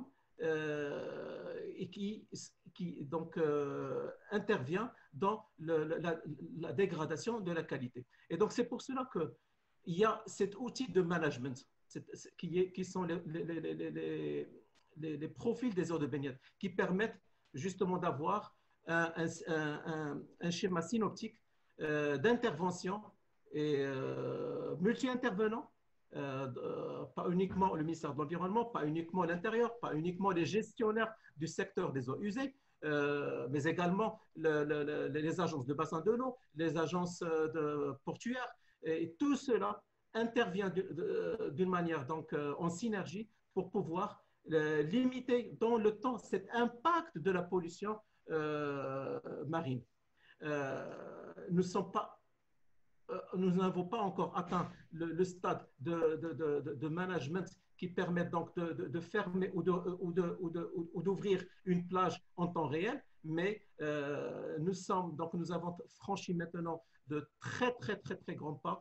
euh, et qui, qui donc euh, intervient dans le, la, la dégradation de la qualité. Et donc c'est pour cela qu'il y a cet outil de management qui, est, qui sont les, les, les, les, les, les profils des eaux de baignade qui permettent justement d'avoir un, un, un, un schéma synoptique euh, d'intervention et euh, multi-intervenant. Euh, pas uniquement le ministère de l'Environnement, pas uniquement l'Intérieur, pas uniquement les gestionnaires du secteur des eaux usées, euh, mais également le, le, le, les agences de bassin de l'eau, les agences de portuaires, et tout cela intervient d'une manière donc euh, en synergie pour pouvoir euh, limiter dans le temps cet impact de la pollution euh, marine. Euh, nous ne sommes pas nous n'avons pas encore atteint le, le stade de, de, de, de management qui permet donc de, de, de fermer ou d'ouvrir une plage en temps réel, mais euh, nous, sommes, donc nous avons franchi maintenant de très, très, très, très grands pas.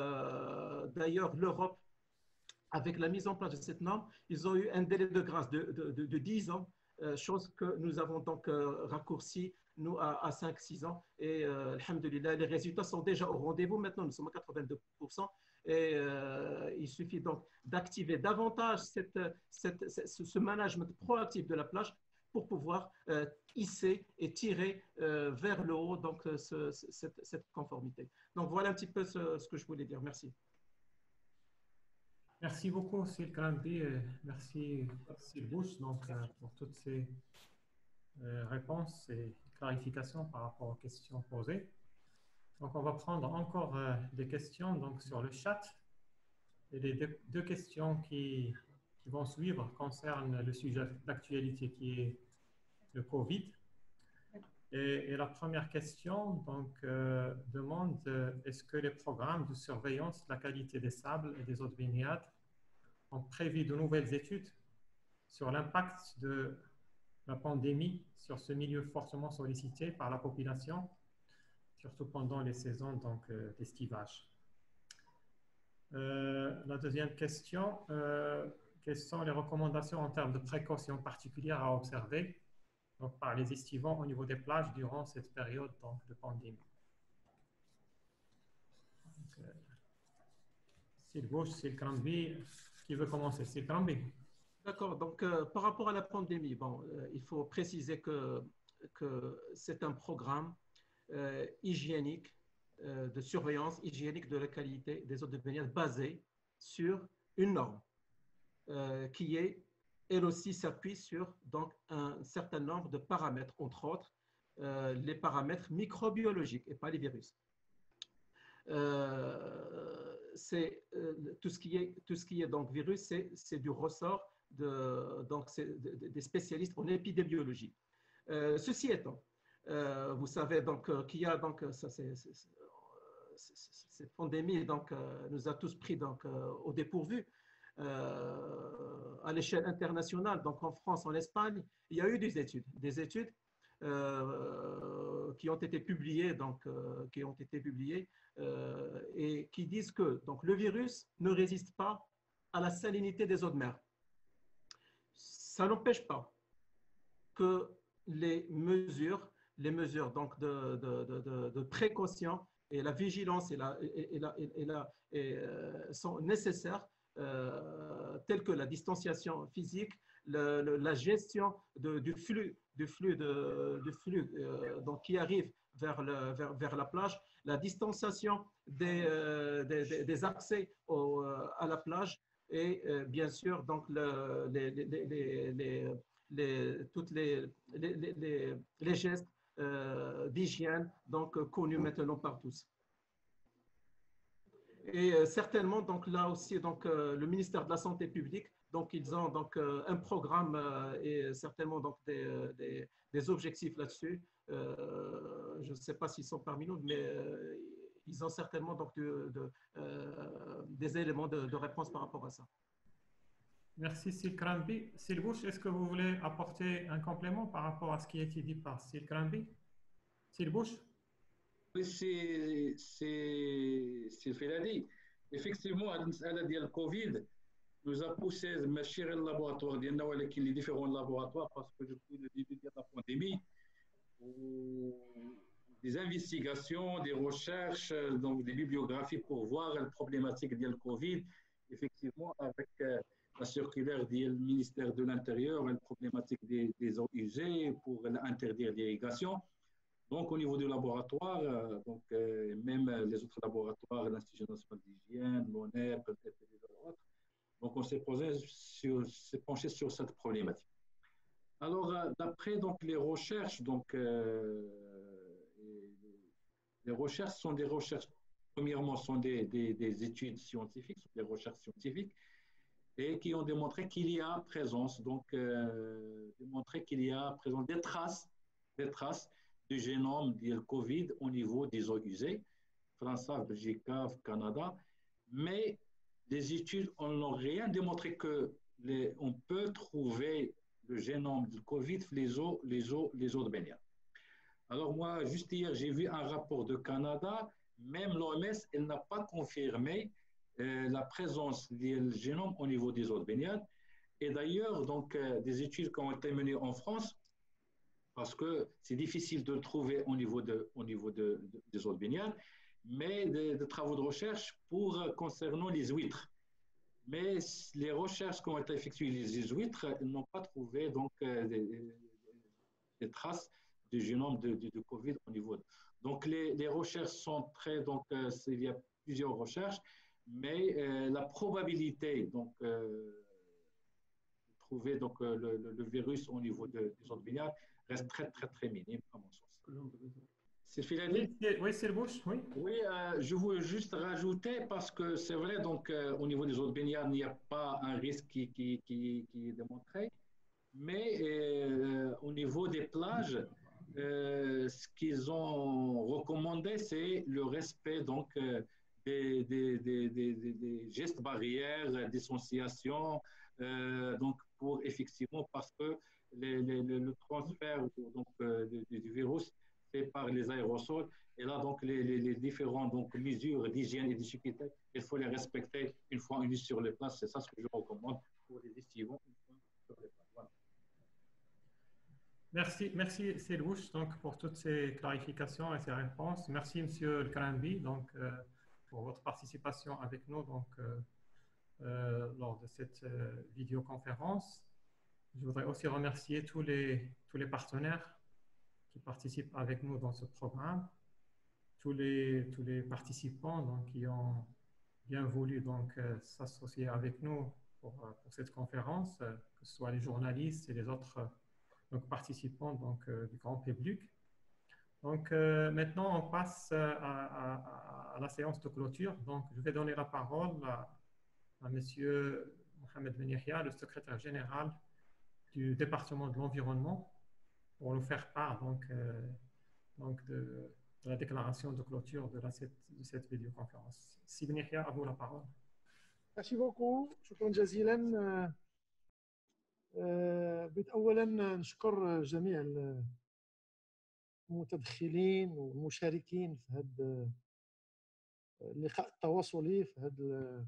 Euh, D'ailleurs, l'Europe, avec la mise en place de cette norme, ils ont eu un délai de grâce de, de, de, de dix ans, euh, chose que nous avons donc euh, raccourci nous à, à cinq six ans et euh, alhamdoulilah, les résultats sont déjà au rendez-vous maintenant, nous sommes à quatre-vingt-deux pour cent et euh, il suffit donc d'activer davantage cette, cette, ce, ce management proactif de la plage pour pouvoir euh, hisser et tirer euh, vers le haut donc, ce, cette, cette conformité. Donc voilà un petit peu ce, ce que je voulais dire. Merci. Merci beaucoup, Sil Krambi. Merci, Sil Bouch, donc, pour toutes ces euh, réponses et clarifications par rapport aux questions posées. Donc, on va prendre encore euh, des questions donc, sur le chat. Et les deux, deux questions qui, qui vont suivre concernent le sujet d'actualité qui est le Covid. Et, et la première question donc, euh, demande euh, est-ce que les programmes de surveillance de la qualité des sables et des eaux de baignade ont prévu de nouvelles études sur l'impact de la pandémie sur ce milieu fortement sollicité par la population, surtout pendant les saisons donc, euh, d'estivage. Euh, la deuxième question, euh, quelles sont les recommandations en termes de précautions particulières à observer donc, par les estivants au niveau des plages durant cette période donc, de pandémie? C'est le gauche, c'est le Krambi. Qui veut commencer? C'est le Krambi. D'accord, donc euh, par rapport à la pandémie, bon, euh, il faut préciser que, que c'est un programme euh, hygiénique, euh, de surveillance hygiénique de la qualité des eaux de baignade basé sur une norme euh, qui est, elle aussi s'appuie sur donc, un certain nombre de paramètres, entre autres euh, les paramètres microbiologiques et pas les virus. Euh, c'est euh, tout ce qui est, tout ce qui est donc virus, c'est du ressort de, donc de, de, des spécialistes en épidémiologie. Euh, ceci étant, euh, vous savez donc euh, qu'il y a donc ça, c'est, c'est, cette pandémie donc euh, nous a tous pris donc euh, au dépourvu euh, à l'échelle internationale. Donc en France, en Espagne, il y a eu des études, des études euh, qui ont été publiées donc euh, qui ont été publiées euh, et qui disent que donc le virus ne résiste pas à la salinité des eaux de mer. Ça n'empêche pas que les mesures les mesures donc de, de, de, de précaution et la vigilance et la, et, et la, et la, et, euh, sont nécessaires, euh, telles que la distanciation physique, le, le, la gestion de, du flux, du flux, de, du flux euh, donc, qui arrive vers, le, vers, vers la plage, la distanciation des, euh, des, des accès au, à la plage et euh, bien sûr donc le, les, les, les, les, les, toutes les, les, les, les gestes euh, d'hygiène donc connus maintenant par tous. Et euh, certainement donc là aussi donc euh, le ministère de la Santé publique, donc ils ont donc euh, un programme euh, et certainement donc des, des, des objectifs là-dessus. Euh, je ne sais pas s'ils sont parmi nous, mais euh, ils ont certainement donc de, de, euh, des éléments de, de réponse par rapport à ça. Merci Sil Krambi. Sil Bouch, est-ce que vous voulez apporter un complément par rapport à ce qui a été dit par Sil Krambi? Sil Bouch? Oui, c'est c'est Feladi. Effectivement, à la Covid, nous a poussé à machir le laboratoire, les différents laboratoires, parce que depuis le début de la pandémie, des investigations, des recherches, donc des bibliographies pour voir la problématique de la Covid, effectivement, avec la circulaire du ministère de l'Intérieur, la problématique des, des eaux usées pour interdire l'irrigation. Donc, au niveau du laboratoire, euh, donc, euh, même les autres laboratoires, l'Institut national d'hygiène, l'O N E P, peut-être les autres, donc on s'est posé sur, s'est penché sur cette problématique. Alors, euh, d'après donc les recherches, donc euh, les recherches sont des recherches, premièrement, sont des, des, des études scientifiques, sont des recherches scientifiques, et qui ont démontré qu'il y a présence, donc euh, démontré qu'il y a présence des traces, des traces du génome du Covid au niveau des eaux usées, France, Belgique, Canada, mais des études n'ont rien démontré que les, on peut trouver le génome du Covid les eaux, les eaux, les eaux de baignade. Alors moi, juste hier, j'ai vu un rapport de Canada, même l'O M S, elle n'a pas confirmé euh, la présence du génome au niveau des eaux de baignade. Et d'ailleurs, donc, euh, des études qui ont été menées en France, parce que c'est difficile de le trouver au niveau, de, au niveau de, de, des eaux de baignade, mais des de travaux de recherche pour, euh, concernant les huîtres. Mais les recherches qui ont été effectuées les huîtres n'ont pas trouvé donc, euh, des, des traces du génome de, de, de Covid au niveau. De... Donc les, les recherches sont très, donc euh, il y a plusieurs recherches, mais euh, la probabilité donc euh, de trouver donc euh, le, le, le virus au niveau de, des eaux de baignade reste très très très minime à mon sens. C'est Feladi? Oui, c'est le Bouch, oui. Oui, euh, je voulais juste rajouter parce que c'est vrai, donc euh, au niveau des eaux de baignade, il n'y a pas un risque qui, qui, qui, qui est démontré, mais euh, au niveau des plages, euh, ce qu'ils ont recommandé, c'est le respect donc euh, des, des, des, des, des gestes barrières, distanciation, euh, donc pour effectivement parce que les, les, le transfert donc, euh, du, du virus fait par les aérosols. Et là, donc, les, les, les différentes donc, mesures d'hygiène et de sécurité, il faut les respecter une fois unis sur les places. C'est ça ce que je recommande pour les estivants une fois sur les places. Voilà. Merci, merci Selouch, donc pour toutes ces clarifications et ces réponses. Merci Monsieur El Krambi, donc euh, pour votre participation avec nous donc euh, euh, lors de cette euh, vidéoconférence. Je voudrais aussi remercier tous les tous les partenaires qui participent avec nous dans ce programme, tous les, tous les participants donc, qui ont bien voulu donc, euh, s'associer avec nous pour, pour cette conférence, euh, que ce soit les journalistes et les autres euh, donc, participants donc, euh, du grand public. Donc euh, maintenant, on passe à, à, à la séance de clôture. Donc, je vais donner la parole à, à M. Mohamed Ben Yahia, le secrétaire général du département de l'environnement, pour nous faire part donc, euh, donc de, de la déclaration de clôture de, la, de cette vidéoconférence. Si Ben Yahia, à vous la parole. Merci beaucoup. شكرا جزيلا. بدي أولا نشكر جميع المتدخلين والمشاركين في هذا اللقاء التواصلي في هذه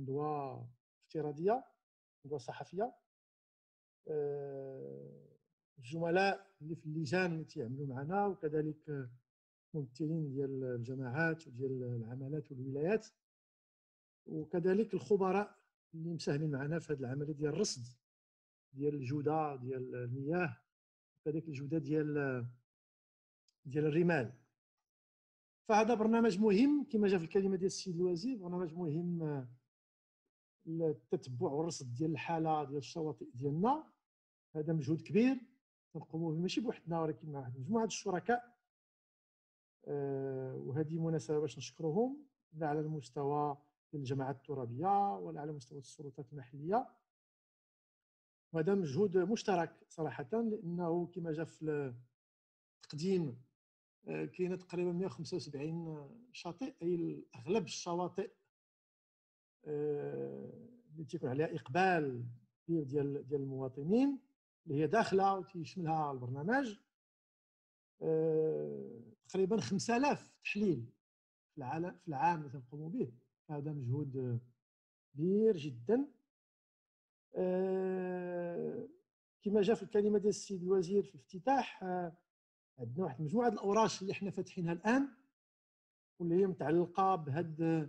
الندوة افتراضية، ندوة صحفية. الزملاء اللي في اللجان اللي تيعملوا معنا، وكذلك ممثلين ديال الجماعات وديال العمالات والولايات، وكذلك الخبراء اللي مساهمين معنا في هذه العمليه ديال الرصد ديال الجوده ديال المياه، وكذلك الجوده ديال ديال الرمال. فهذا برنامج مهم كما جاء في الكلمه ديال السيد الوزير، برنامج مهم للتتبع والرصد ديال الحاله ديال الشواطئ ديالنا. هذا مجهود كبير كنقوموا به ماشي بوحدنا ولكن مع واحد مجموعه الشركاء، وهذه مناسبه باش نشكرهم لا على المستوى ديال الجماعات الترابيه ولا على مستوى السلطات المحليه. وهذا مجهود مشترك صراحه، لانه كما جاء في التقديم كاينه تقريبا مئة وخمسة وسبعين شاطئ، اي اغلب الشواطئ اللي تيكون عليها اقبال كبير ديال ديال المواطنين اللي هي داخله وتيشملها البرنامج. تقريبا خمسة آلاف تحليل في العالم في العام اللي تنقوموا به. هذا مجهود كبير جدا. كما جاء في الكلمه ديال السيد الوزير في الافتتاح، عندنا واحد المجموعه ديال الاوراش اللي حنا فاتحينها الان واللي هي متعلقه بهذا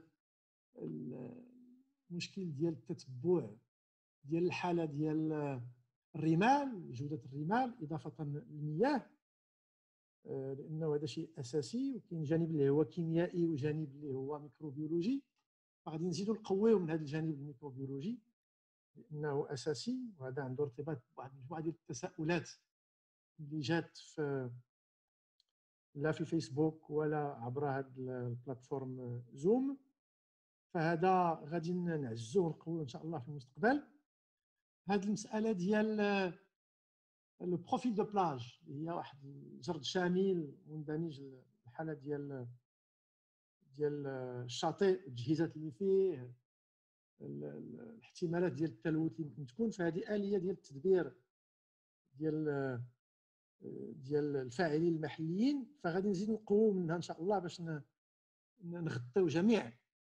المشكل ديال التتبع ديال الحاله ديال الرمال، جوده الرمال اضافه للمياه، لانه هذا شيء اساسي. وكاين جانب اللي هو كيميائي وجانب اللي هو ميكروبيولوجي، فغادي نزيدوا نقويو من هذا الجانب الميكروبيولوجي لانه اساسي. وهذا عنده ارتباط بواحد المجموعه ديال التساؤلات اللي جات في لا في فيسبوك ولا عبر هذا البلاتفورم زوم. فهذا غادي نعزوه ونقويوه ان شاء الله في المستقبل. هذه المساله ديال لو بروفيل دو بلاج اللي هي واحد الجرد شامل مندمج الحاله ديال ديال الشاطئ والتجهيزات اللي فيه، الاحتمالات ديال التلوث اللي يمكن تكون. فهذه آلية ديال التدبير ديال ديال الفاعلين المحليين، فغادي نزيد نقويو منها ان شاء الله باش نغطيو جميع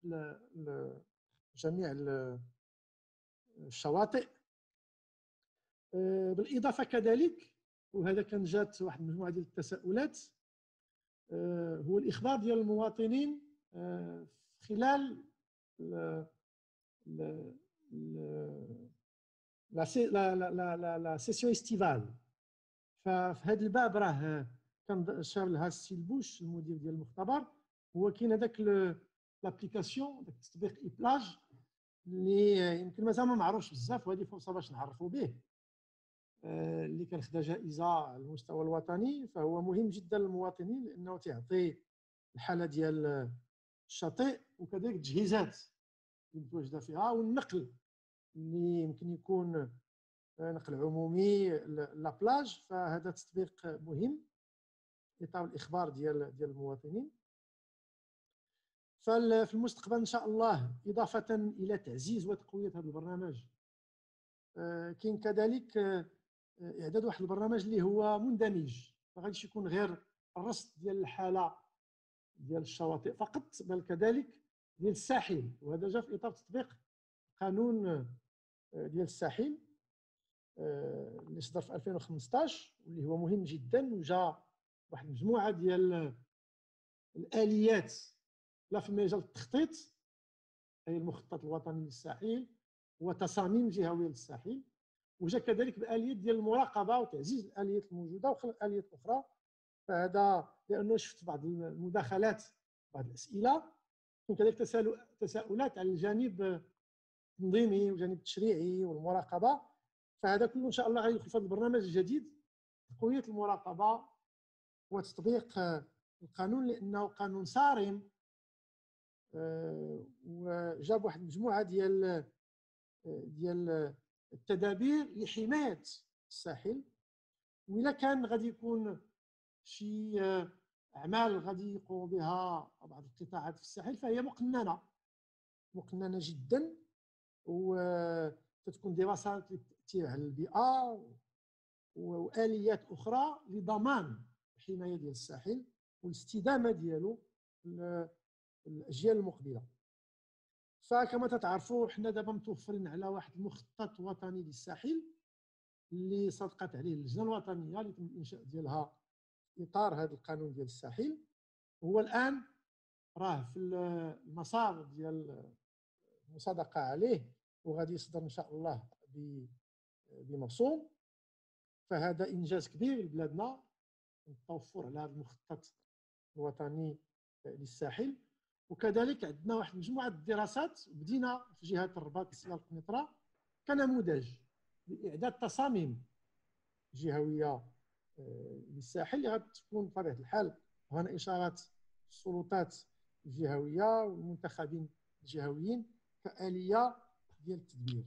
جميع الشواطئ. بالاضافه كذلك، وهذا كان جات واحد المجموعه ديال التساؤلات، هو الاخبار ديال المواطنين خلال لا سيسيون استيفال. ففي هذا الباب راه كان شار لها السي البوش المدير ديال المختبر، هو كاين هذاك لابليكاسيون داك التطبيق اي بلاج اللي يمكن مازال ما معروفش بزاف، وهذه فرصه باش نعرفوا به، اللي كنخدا جائزه على المستوى الوطني. فهو مهم جدا للمواطنين لانه تيعطي الحاله ديال الشاطئ وكذلك التجهيزات اللي متواجده فيها والنقل اللي يمكن يكون نقل عمومي لابلاج. فهذا تطبيق مهم يعطيو الاخبار ديال ديال المواطنين. ففي المستقبل ان شاء الله اضافه الى تعزيز وتقويه هذا البرنامج، كاين كذلك اعداد واحد البرنامج اللي هو مندمج، ما غاديش يكون غير الرصد ديال الحاله ديال الشواطئ فقط، بل كذلك ديال الساحل. وهذا جاء في اطار تطبيق قانون ديال الساحل اللي صدر في ألفين وخمسطاش واللي هو مهم جدا، وجاء واحد المجموعه ديال الاليات لا في مجال التخطيط، اي المخطط الوطني للساحل وتصاميم جهويه للساحل، وجاء كذلك باليات ديال المراقبه وتعزيز الاليات الموجوده وخلق اليات اخرى. فهذا لانه شفت بعض المداخلات بعض الاسئله، وكذلك تساؤلات على الجانب التنظيمي والجانب التشريعي والمراقبه. فهذا كله ان شاء الله غيدخل في هذا البرنامج الجديد، تقويه المراقبه وتطبيق القانون، لانه قانون صارم وجاب واحد المجموعه ديال ديال التدابير لحمايه الساحل. وإلا كان غادي يكون شي اعمال غادي يقوم بها بعض القطاعات في الساحل فهي مقننه مقننه جدا، وتتكون دراسات للتاثير على البيئه واليات اخرى لضمان الحمايه ديال الساحل والاستدامه ديالو الاجيال المقبله. فكما تتعرفوا حنا دابا متوفرين على واحد المخطط وطني للساحل اللي صدقت عليه اللجنه الوطنيه اللي تم الانشاء ديالها في اطار هذا القانون ديال الساحل، هو الان راه في المسار ديال المصادقه عليه وغادي يصدر ان شاء الله بمبسوط. فهذا انجاز كبير لبلادنا التوفر على هذا المخطط الوطني للساحل. وكذلك عندنا واحد مجموعه الدراسات بدينا في جهه الرباط سلال قنيطره كنموذج لاعداد تصاميم جهويه للساحل اللي غتكون بطبيعه الحال هنا اشارات السلطات الجهويه والمنتخبين الجهويين كآلية ديال التدبير.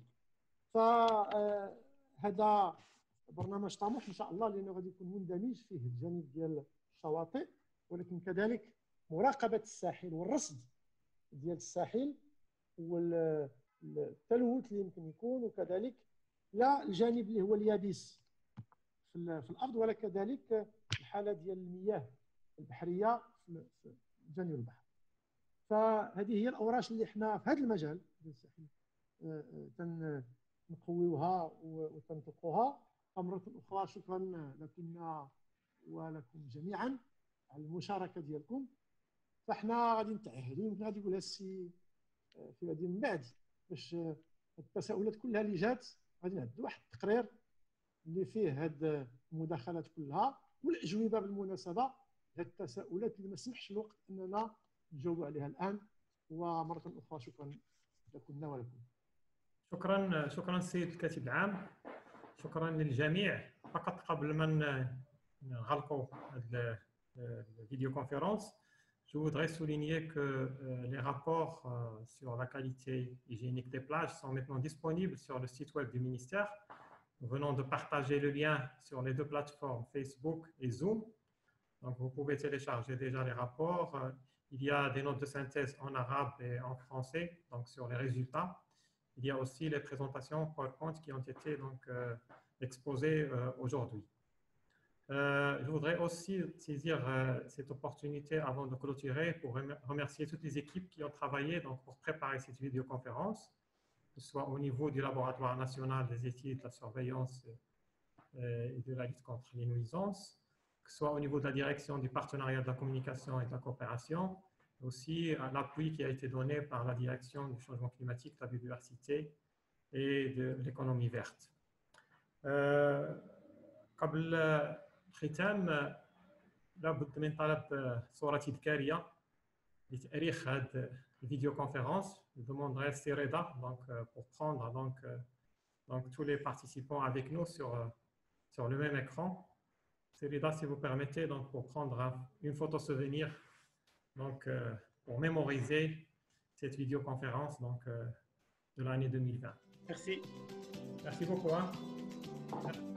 فهذا برنامج طموح ان شاء الله لانه غادي يكون مندمج فيه الجانب ديال الشواطئ، ولكن كذلك مراقبه الساحل والرصد ديال الساحل والتلوث اللي يمكن يكون، وكذلك لا الجانب اللي هو اليابس في الارض ولا كذلك الحاله ديال المياه البحريه في جانب البحر. فهذه هي الاوراش اللي احنا في هذا المجال ديال الساحل تنقويوها وتنطلقوها. مرة أخرى شكرا لكم ولكم جميعا على المشاركة ديالكم. فاحنا غادي نتعهدوا، يمكن غادي يقولها السي في غادي من بعد باش التساؤلات كلها اللي جات غادي نعدوا واحد التقرير اللي فيه هاد المداخلات كلها والأجوبة بالمناسبة هاد التساؤلات اللي ما سمحش الوقت أننا نجاوبوا عليها الآن. ومرة أخرى شكرا لكم ولكم. شكرا شكرا السيد الكاتب العام، شكرا للجميع. فقط قبل ما نغلقوا هذه الفيديو conférence, je voudrais souligner que euh, les rapports euh, sur la qualité hygiénique des plages sont maintenant disponibles sur le site web du ministère. Nous venons de partager le lien sur les deux plateformes Facebook et Zoom. Donc vous pouvez télécharger déjà les rapports. Il y a des notes de synthèse en arabe et en français, donc sur les résultats. Il y a aussi les présentations PowerPoint qui ont été donc euh, exposées euh, aujourd'hui. Euh, je voudrais aussi saisir euh, cette opportunité avant de clôturer pour remercier toutes les équipes qui ont travaillé donc, pour préparer cette vidéoconférence, que ce soit au niveau du laboratoire national des études, de la surveillance euh, et de la lutte contre les nuisances, que ce soit au niveau de la direction du partenariat de la communication et de la coopération, aussi à l'appui qui a été donné par la direction du changement climatique, de la biodiversité et de l'économie verte. Euh, قبل الختام لابد من طلب صورة تذكارية لتأريخ هذه الفيديو conférence. Je demanderai à Sereda donc pour prendre donc donc tous les participants avec nous sur sur le même écran. Sereda, si vous permettez donc pour prendre une photo souvenir donc pour mémoriser cette vidéoconférence donc de l'année deux mille vingt. Merci. Merci beaucoup. Hein.